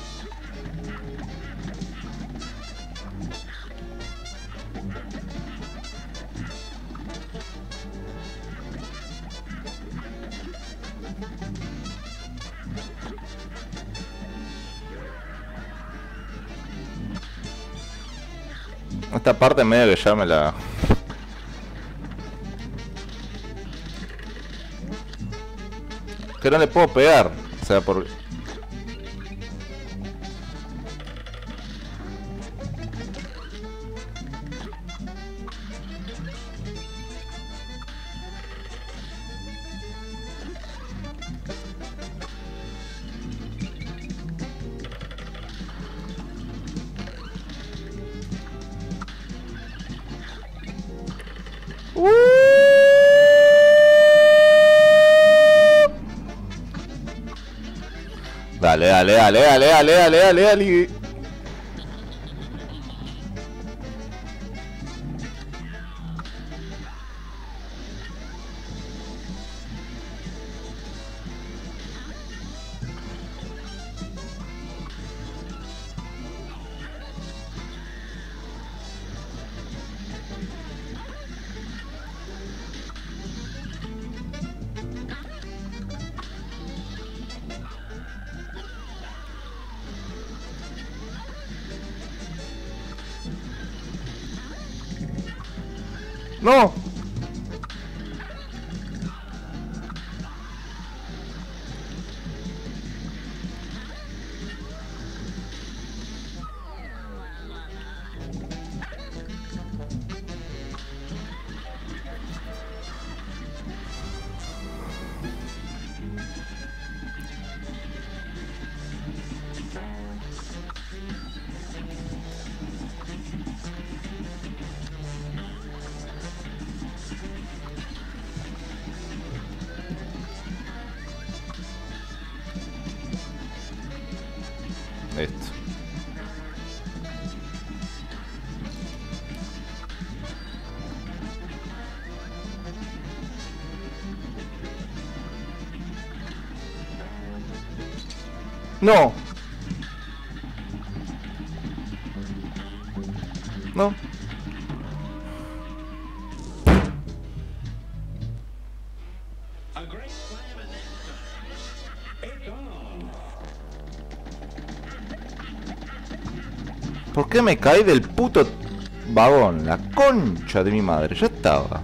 Esta parte medio que ya me la... Que no le puedo pegar. O sea, por... Dale, dale, dale, dale, dale, dale, dale, dale. ¡No! Listo. No. No. A great slam and then some. It's on. ¿Por qué me caí del puto vagón? La concha de mi madre. Ya estaba.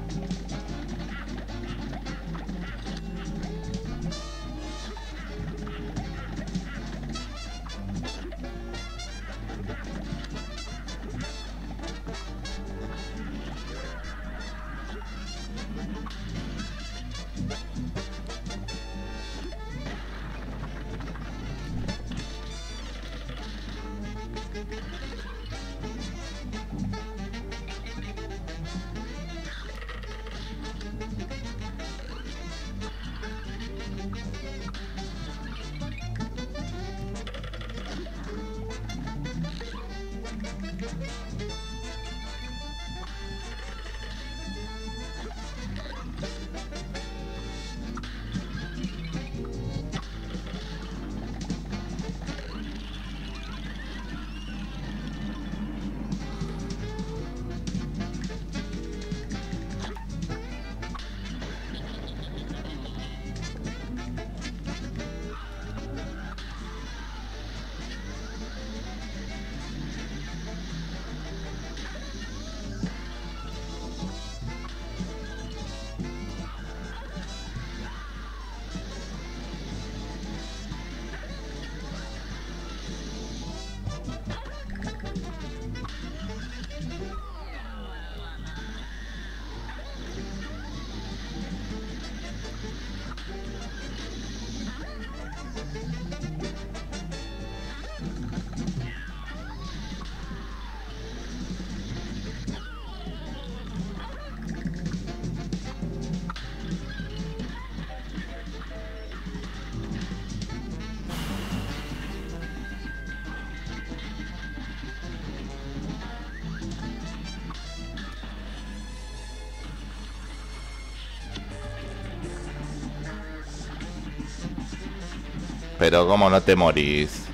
Pero cómo no te morís.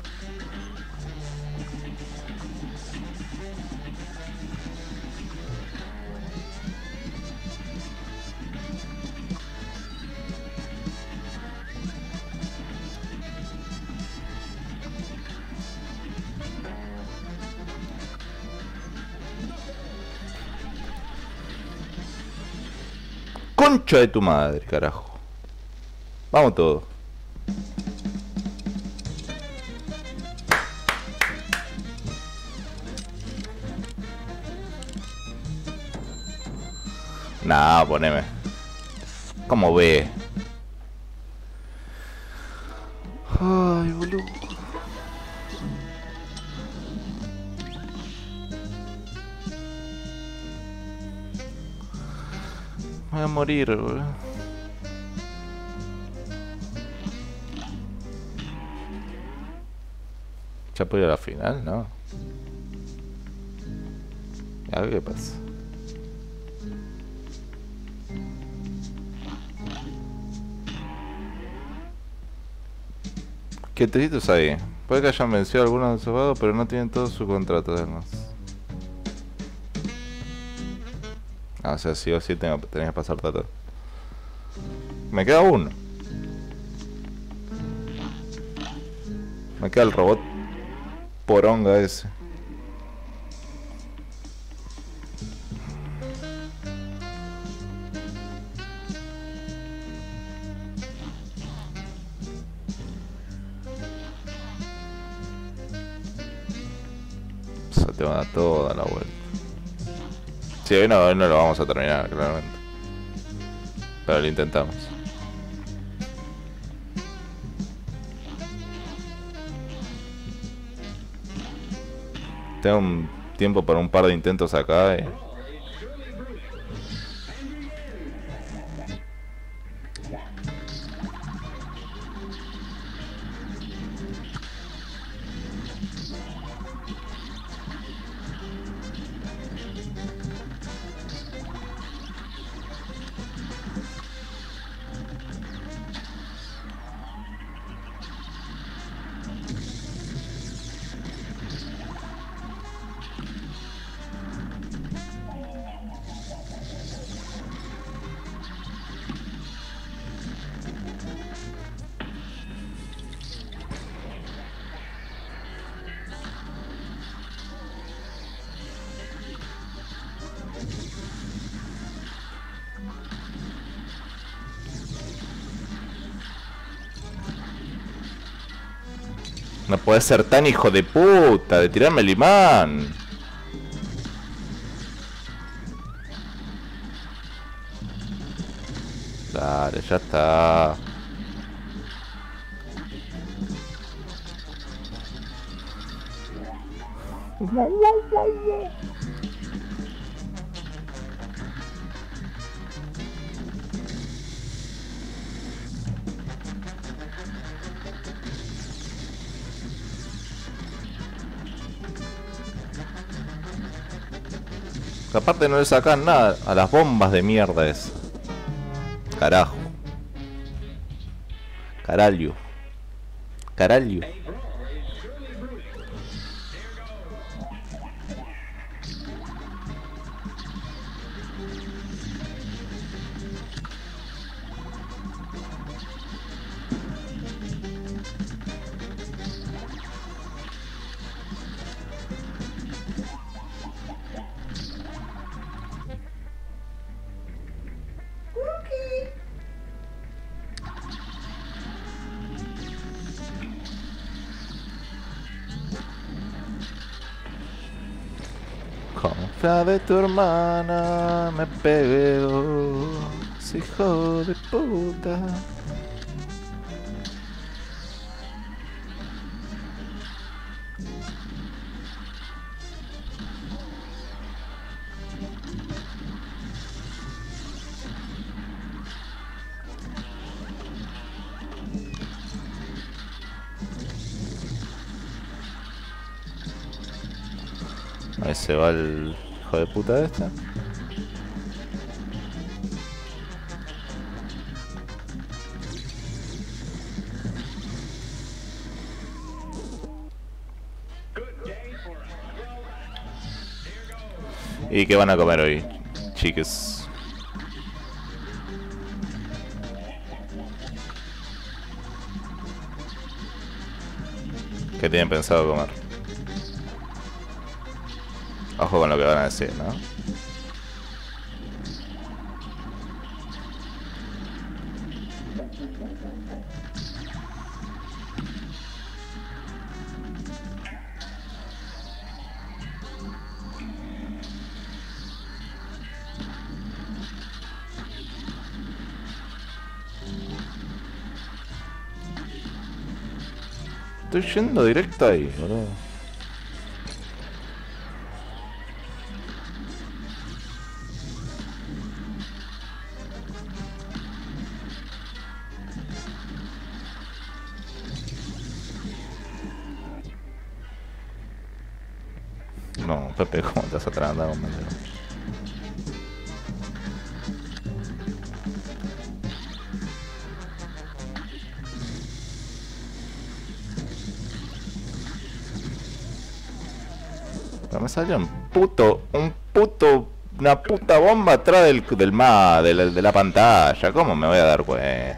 Concha de tu madre, carajo. Vamos todos. Nah, poneme. ¿Cómo ve? Ay, boludo. Me voy a morir, boludo. ¿Ya puedo ir a la final? No. A ver qué pasa. Qué tristes ahí. Puede que hayan vencido a algunos de sus juegos, pero no tienen todo su contrato además. Ah, o sea, sí o sí tenés que pasar todo. Me queda uno. Me queda el robot poronga ese. Se te va a dar toda la vuelta. Sí, hoy no lo vamos a terminar, claramente. Pero lo intentamos. Tengo un tiempo para un par de intentos acá y... No puede ser tan hijo de puta de tirarme el imán. Dale, ya está. Aparte no le sacan nada a las bombas de mierda esas. Carajo. Caralho. Caralho. Confía de tu hermana, me pegó, hijo de puta. Ahí se va el hijo de puta este. ¿Y qué van a comer hoy, chiques? ¿Qué tienen pensado comer? Ojo con lo que van a decir, ¿no? Estoy yendo directo ahí, boludo. No, Pepe, ¿cómo te vas a atragantado con Mendel? Pero me salió una puta bomba atrás de la pantalla. ¿Cómo me voy a dar cuenta?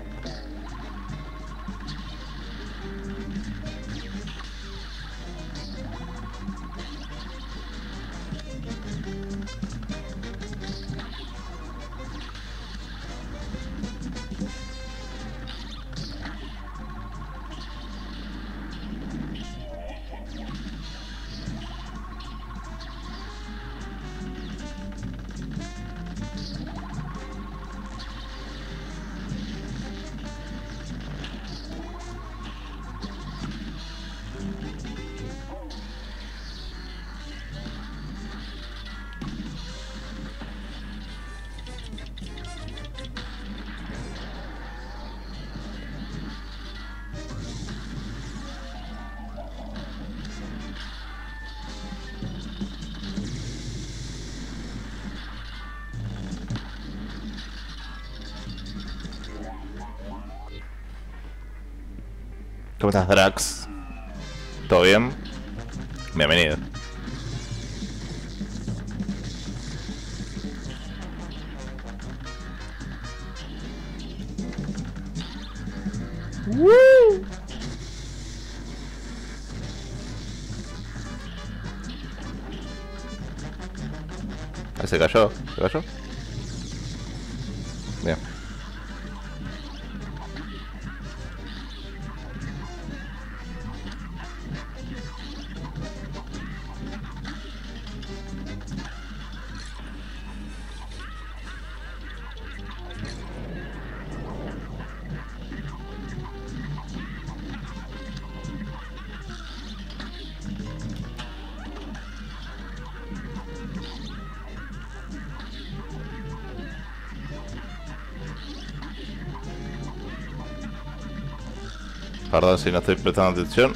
¿Cómo estás, Drax? ¿Todo bien? Bienvenido. Ahí se cayó. ¿Se cayó? Bien. Perdón si no estoy prestando atención.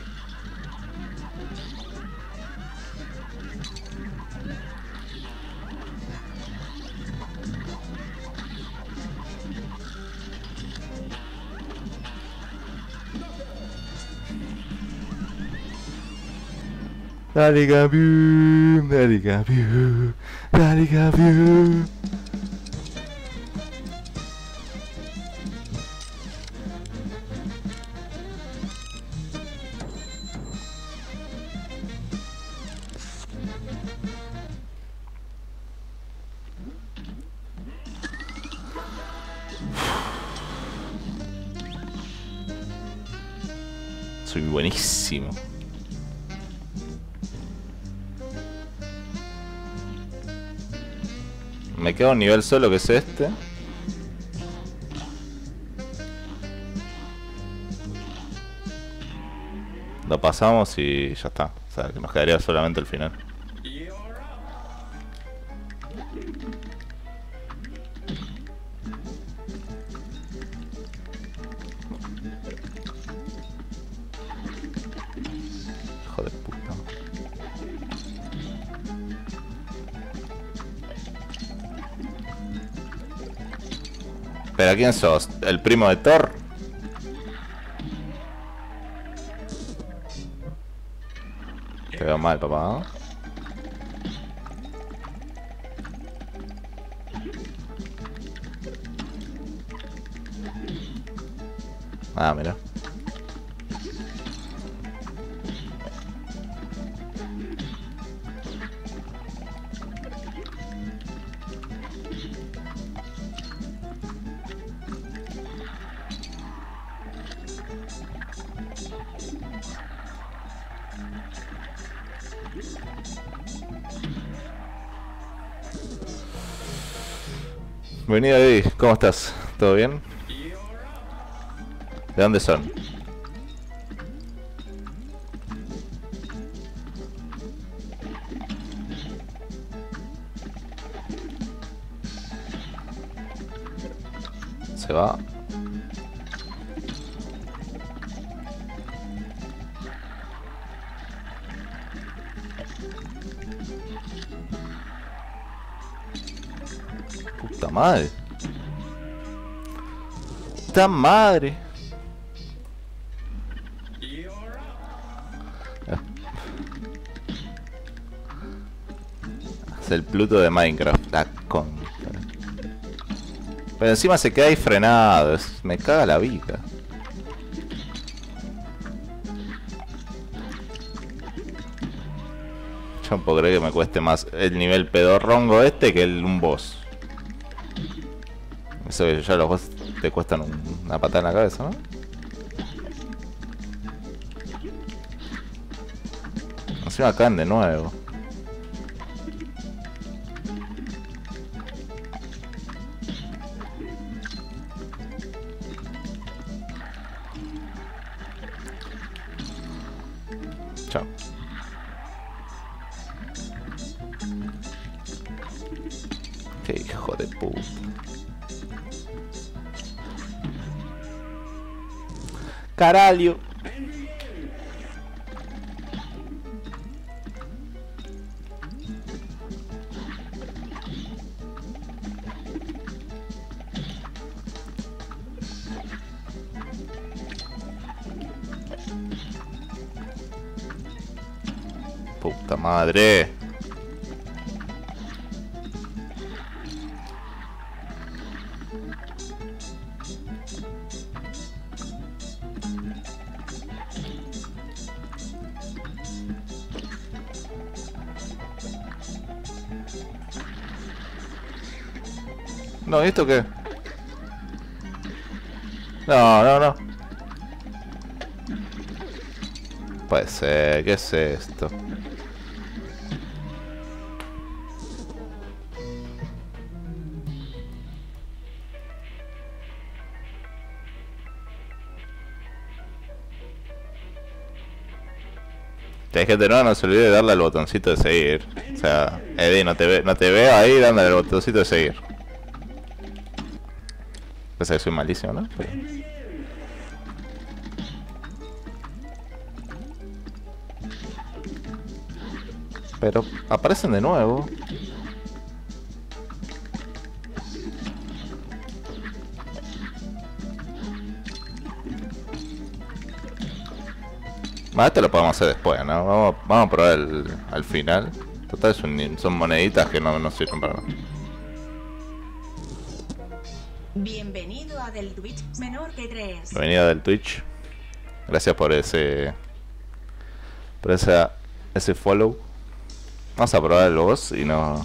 Dale campeón, dale campeón, dale campeón. Soy buenísimo. Me queda un nivel solo que es este. Lo pasamos y ya está. O sea, que nos quedaría solamente el final. You're up. Hijo de puta. ¿Pero quién sos? ¿El primo de Thor? Te veo mal, papá. Ah, mira. Vení, David, ¿cómo estás? ¿Todo bien? ¿De dónde son? Se va. Puta madre. Puta madre. Es el Pluto de Minecraft. La con... Pero encima se queda ahí frenado. Me caga la vida. Yo no puedo creer que me cueste más el nivel pedorrongo este que un boss. Eso que ya los boss te cuestan una patada en la cabeza, ¿no? Encima caen de nuevo. Chao. Qué hijo de puta. Caralho. Puta madre. No, ¿y esto qué? No, no, no. Puede ser, ¿qué es esto? Gente, no se olvide de darle al botoncito de seguir. O sea, Eddie, no te veo ahí dándole al botoncito de seguir. Pese que soy malísimo, ¿no? Pero aparecen de nuevo. Esto lo podemos hacer después, ¿no? Vamos a probar al final. Total, son moneditas que no sirven para nada. Bienvenido a Del Twitch menor que 3. Bienvenida del Twitch. Gracias por ese follow. Vamos a probar el boss y no...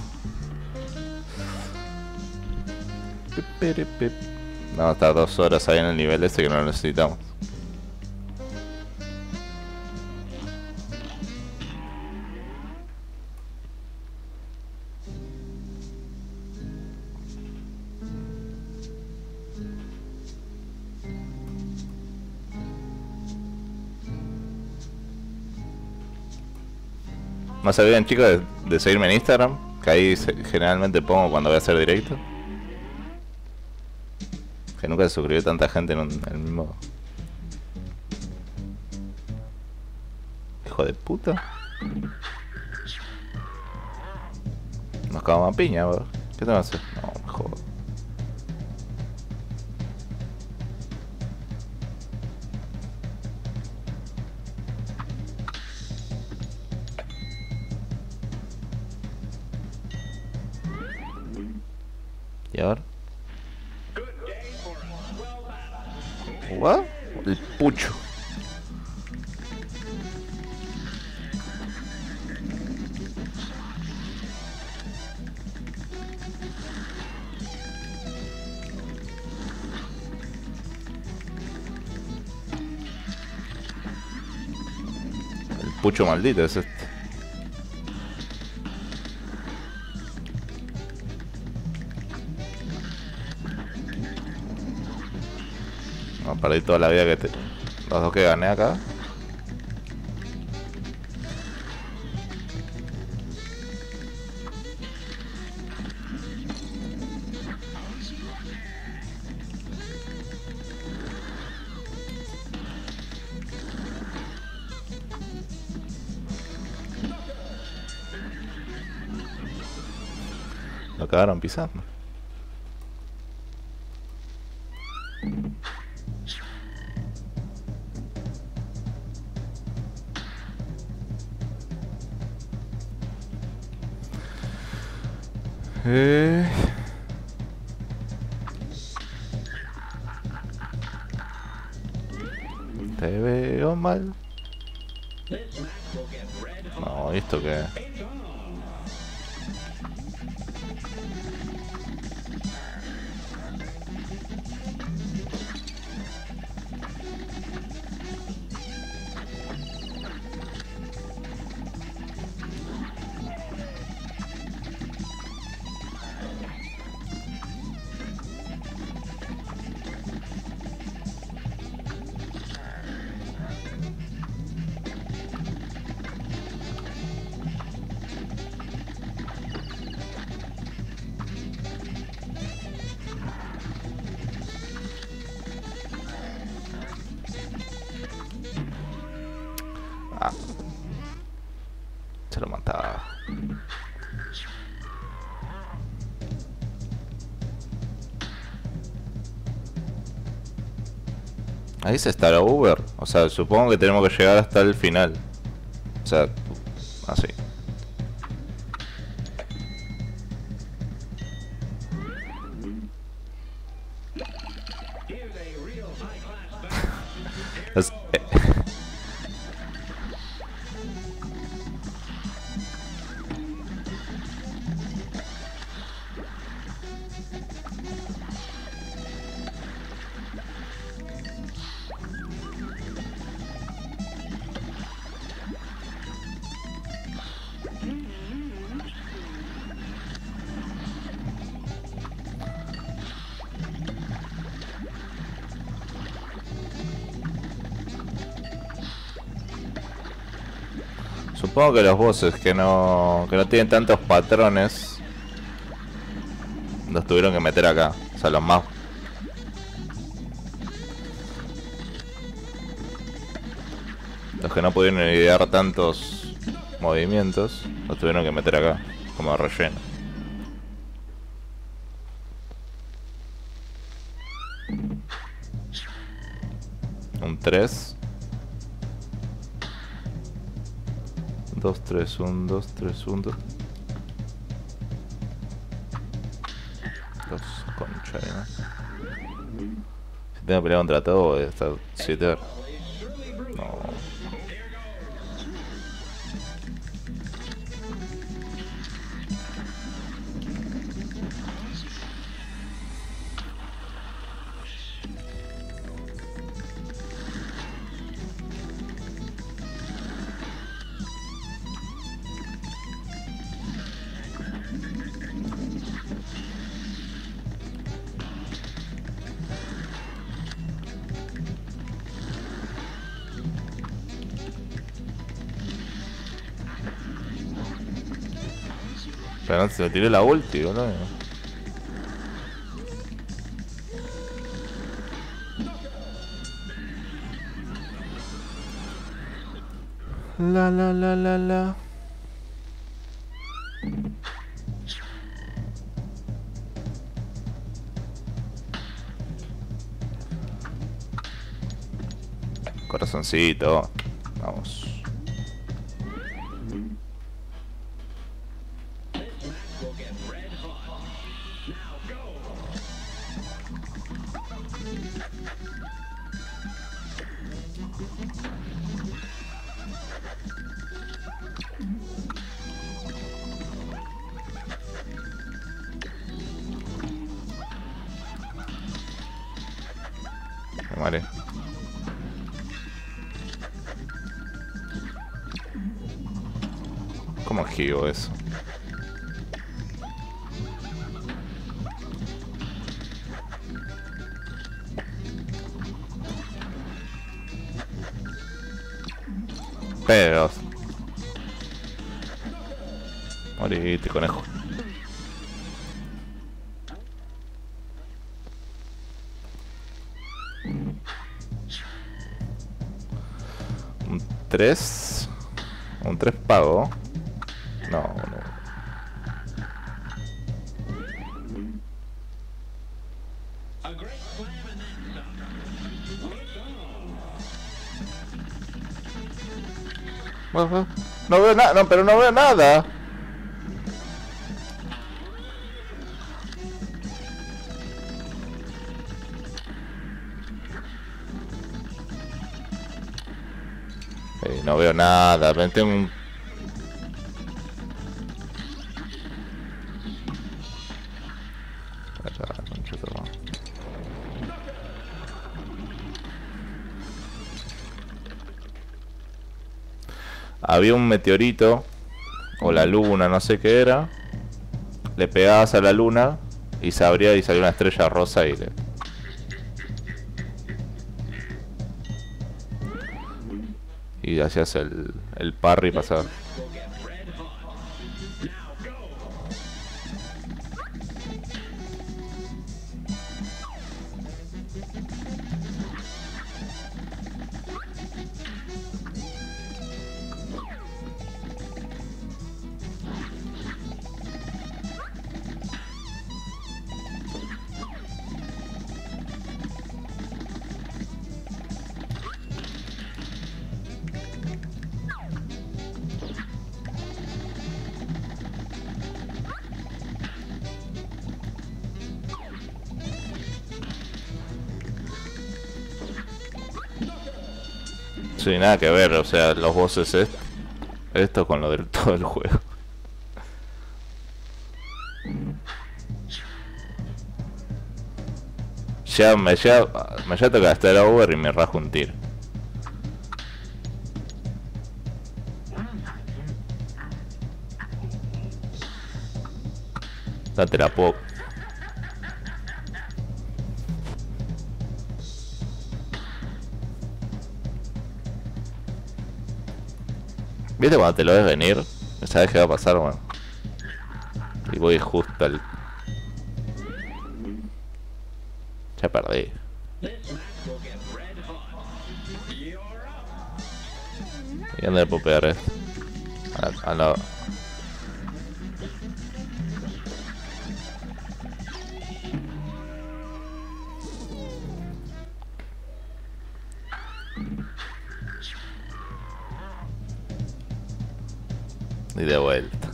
Vamos a estar 2 horas ahí en el nivel ese que no lo necesitamos. No se olviden, chicos, de seguirme en Instagram, que ahí generalmente pongo cuando voy a hacer directo. Que nunca se suscribió tanta gente en el mismo... Hijo de puta. Nos cagamos a piña, bro. ¿Qué tengo que hacer? No, me jodo. ¿Y ahora? What? El pucho. El pucho maldito es este. No, perdí toda la vida que te... Los dos que gané acá. Lo acabaron pisando. Te veo mal. This match will get red hot. No, ¿esto qué? It's on. Ah. Se lo mataba. Ahí se está la Uber. O sea, supongo que tenemos que llegar hasta el final. O sea, así. Here's a real high-class battle. Es- Supongo que los bosses que no tienen tantos patrones los tuvieron que meter acá. O sea, los más... Los que no pudieron idear tantos movimientos los tuvieron que meter acá, como relleno. Un 3 2, 3, 1, 2, 3, 1, 2. Concha, ¿no? Si tengo que pelear contra todo, voy a estar 7 horas. No. Pero no se me tiré la ulti, boludo. La. Corazoncito. Vamos. This match will get red hot. Now go. Vale. ¿Cómo esquivo eso? Pedos. Morite, conejo. Un 3. Un 3 pago. No, no. A great slam and then some. It's on. No veo nada, no, pero no veo nada. No veo nada, pero tengo un... Había un meteorito o la luna, no sé qué era. Le pegabas a la luna y se abría y salió una estrella rosa y le... Y hacías el parry y pasaba. Will get red hot. Now go. Sí, nada que ver, o sea, los bosses esto con lo del todo el juego. Ya toca estar over y me rajo un tiro. Date la pop. ¿Viste cuando te lo ves venir? ¿Sabes qué va a pasar, bueno? Y voy justo al... Ya perdí. This match will get red hot. You're up. ¿Y dónde le puedo pegar esto? A la... Y de vuelta.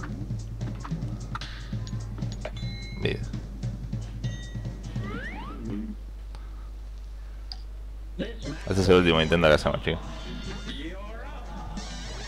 Bien. This match. Este es el último intento que hacemos, chicos. You're up.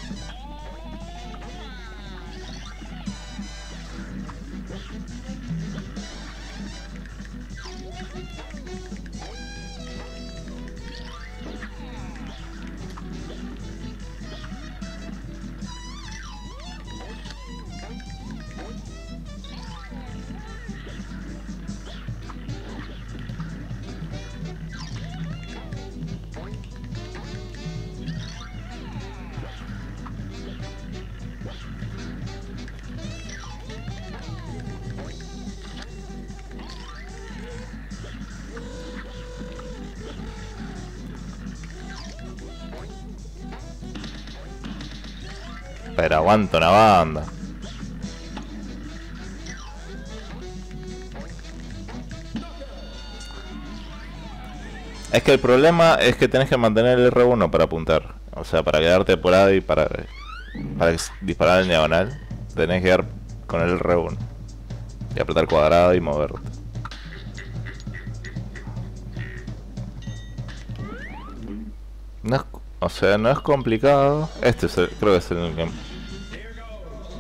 Pero aguanta una banda. Es que el problema es que tenés que mantener el R1 para apuntar. O sea, para quedarte por ahí para disparar en diagonal, tenés que quedar con el R1. Y apretar cuadrado y moverte. No es, o sea, no es complicado. Este es creo que es el que... Here goes.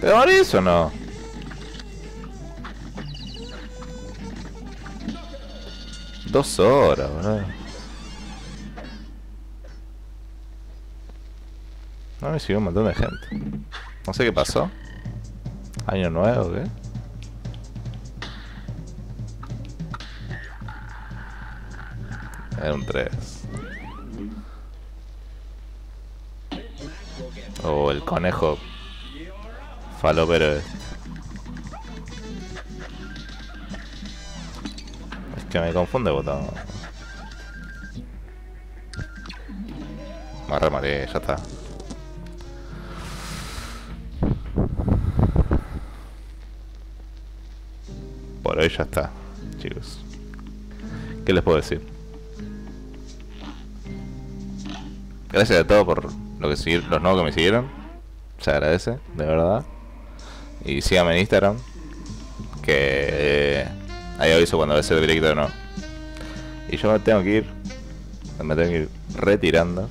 ¿Te morís o no? Dos horas, boludo. No, me siguió un montón de gente. No sé qué pasó. Año nuevo, ¿qué? Era un 3. Oh, el conejo falopero este. Es que me confunde el botón. Me remaré, ya está. Por hoy ya está, chicos. ¿Qué les puedo decir? Gracias a todos por lo que los nuevos que me siguieron. Se agradece, de verdad. Y síganme en Instagram, que ahí aviso cuando va a ser directo o no. Y yo me tengo que ir retirando.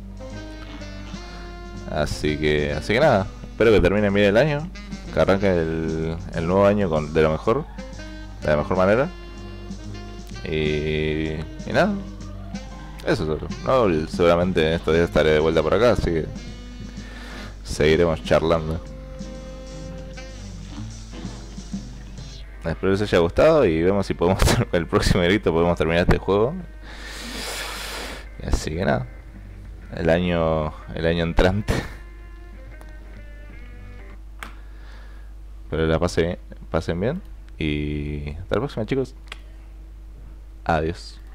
Así que nada, espero que termine bien el año, que arranque el nuevo año de lo mejor, de la mejor manera. Y nada, eso es todo. No, seguramente estos días estaré de vuelta por acá, así que seguiremos charlando. Espero que les haya gustado y vemos si podemos el próximo directo podemos terminar este juego. Así que nada, el año entrante. Pero la pasen bien y hasta la próxima, chicos. Adiós.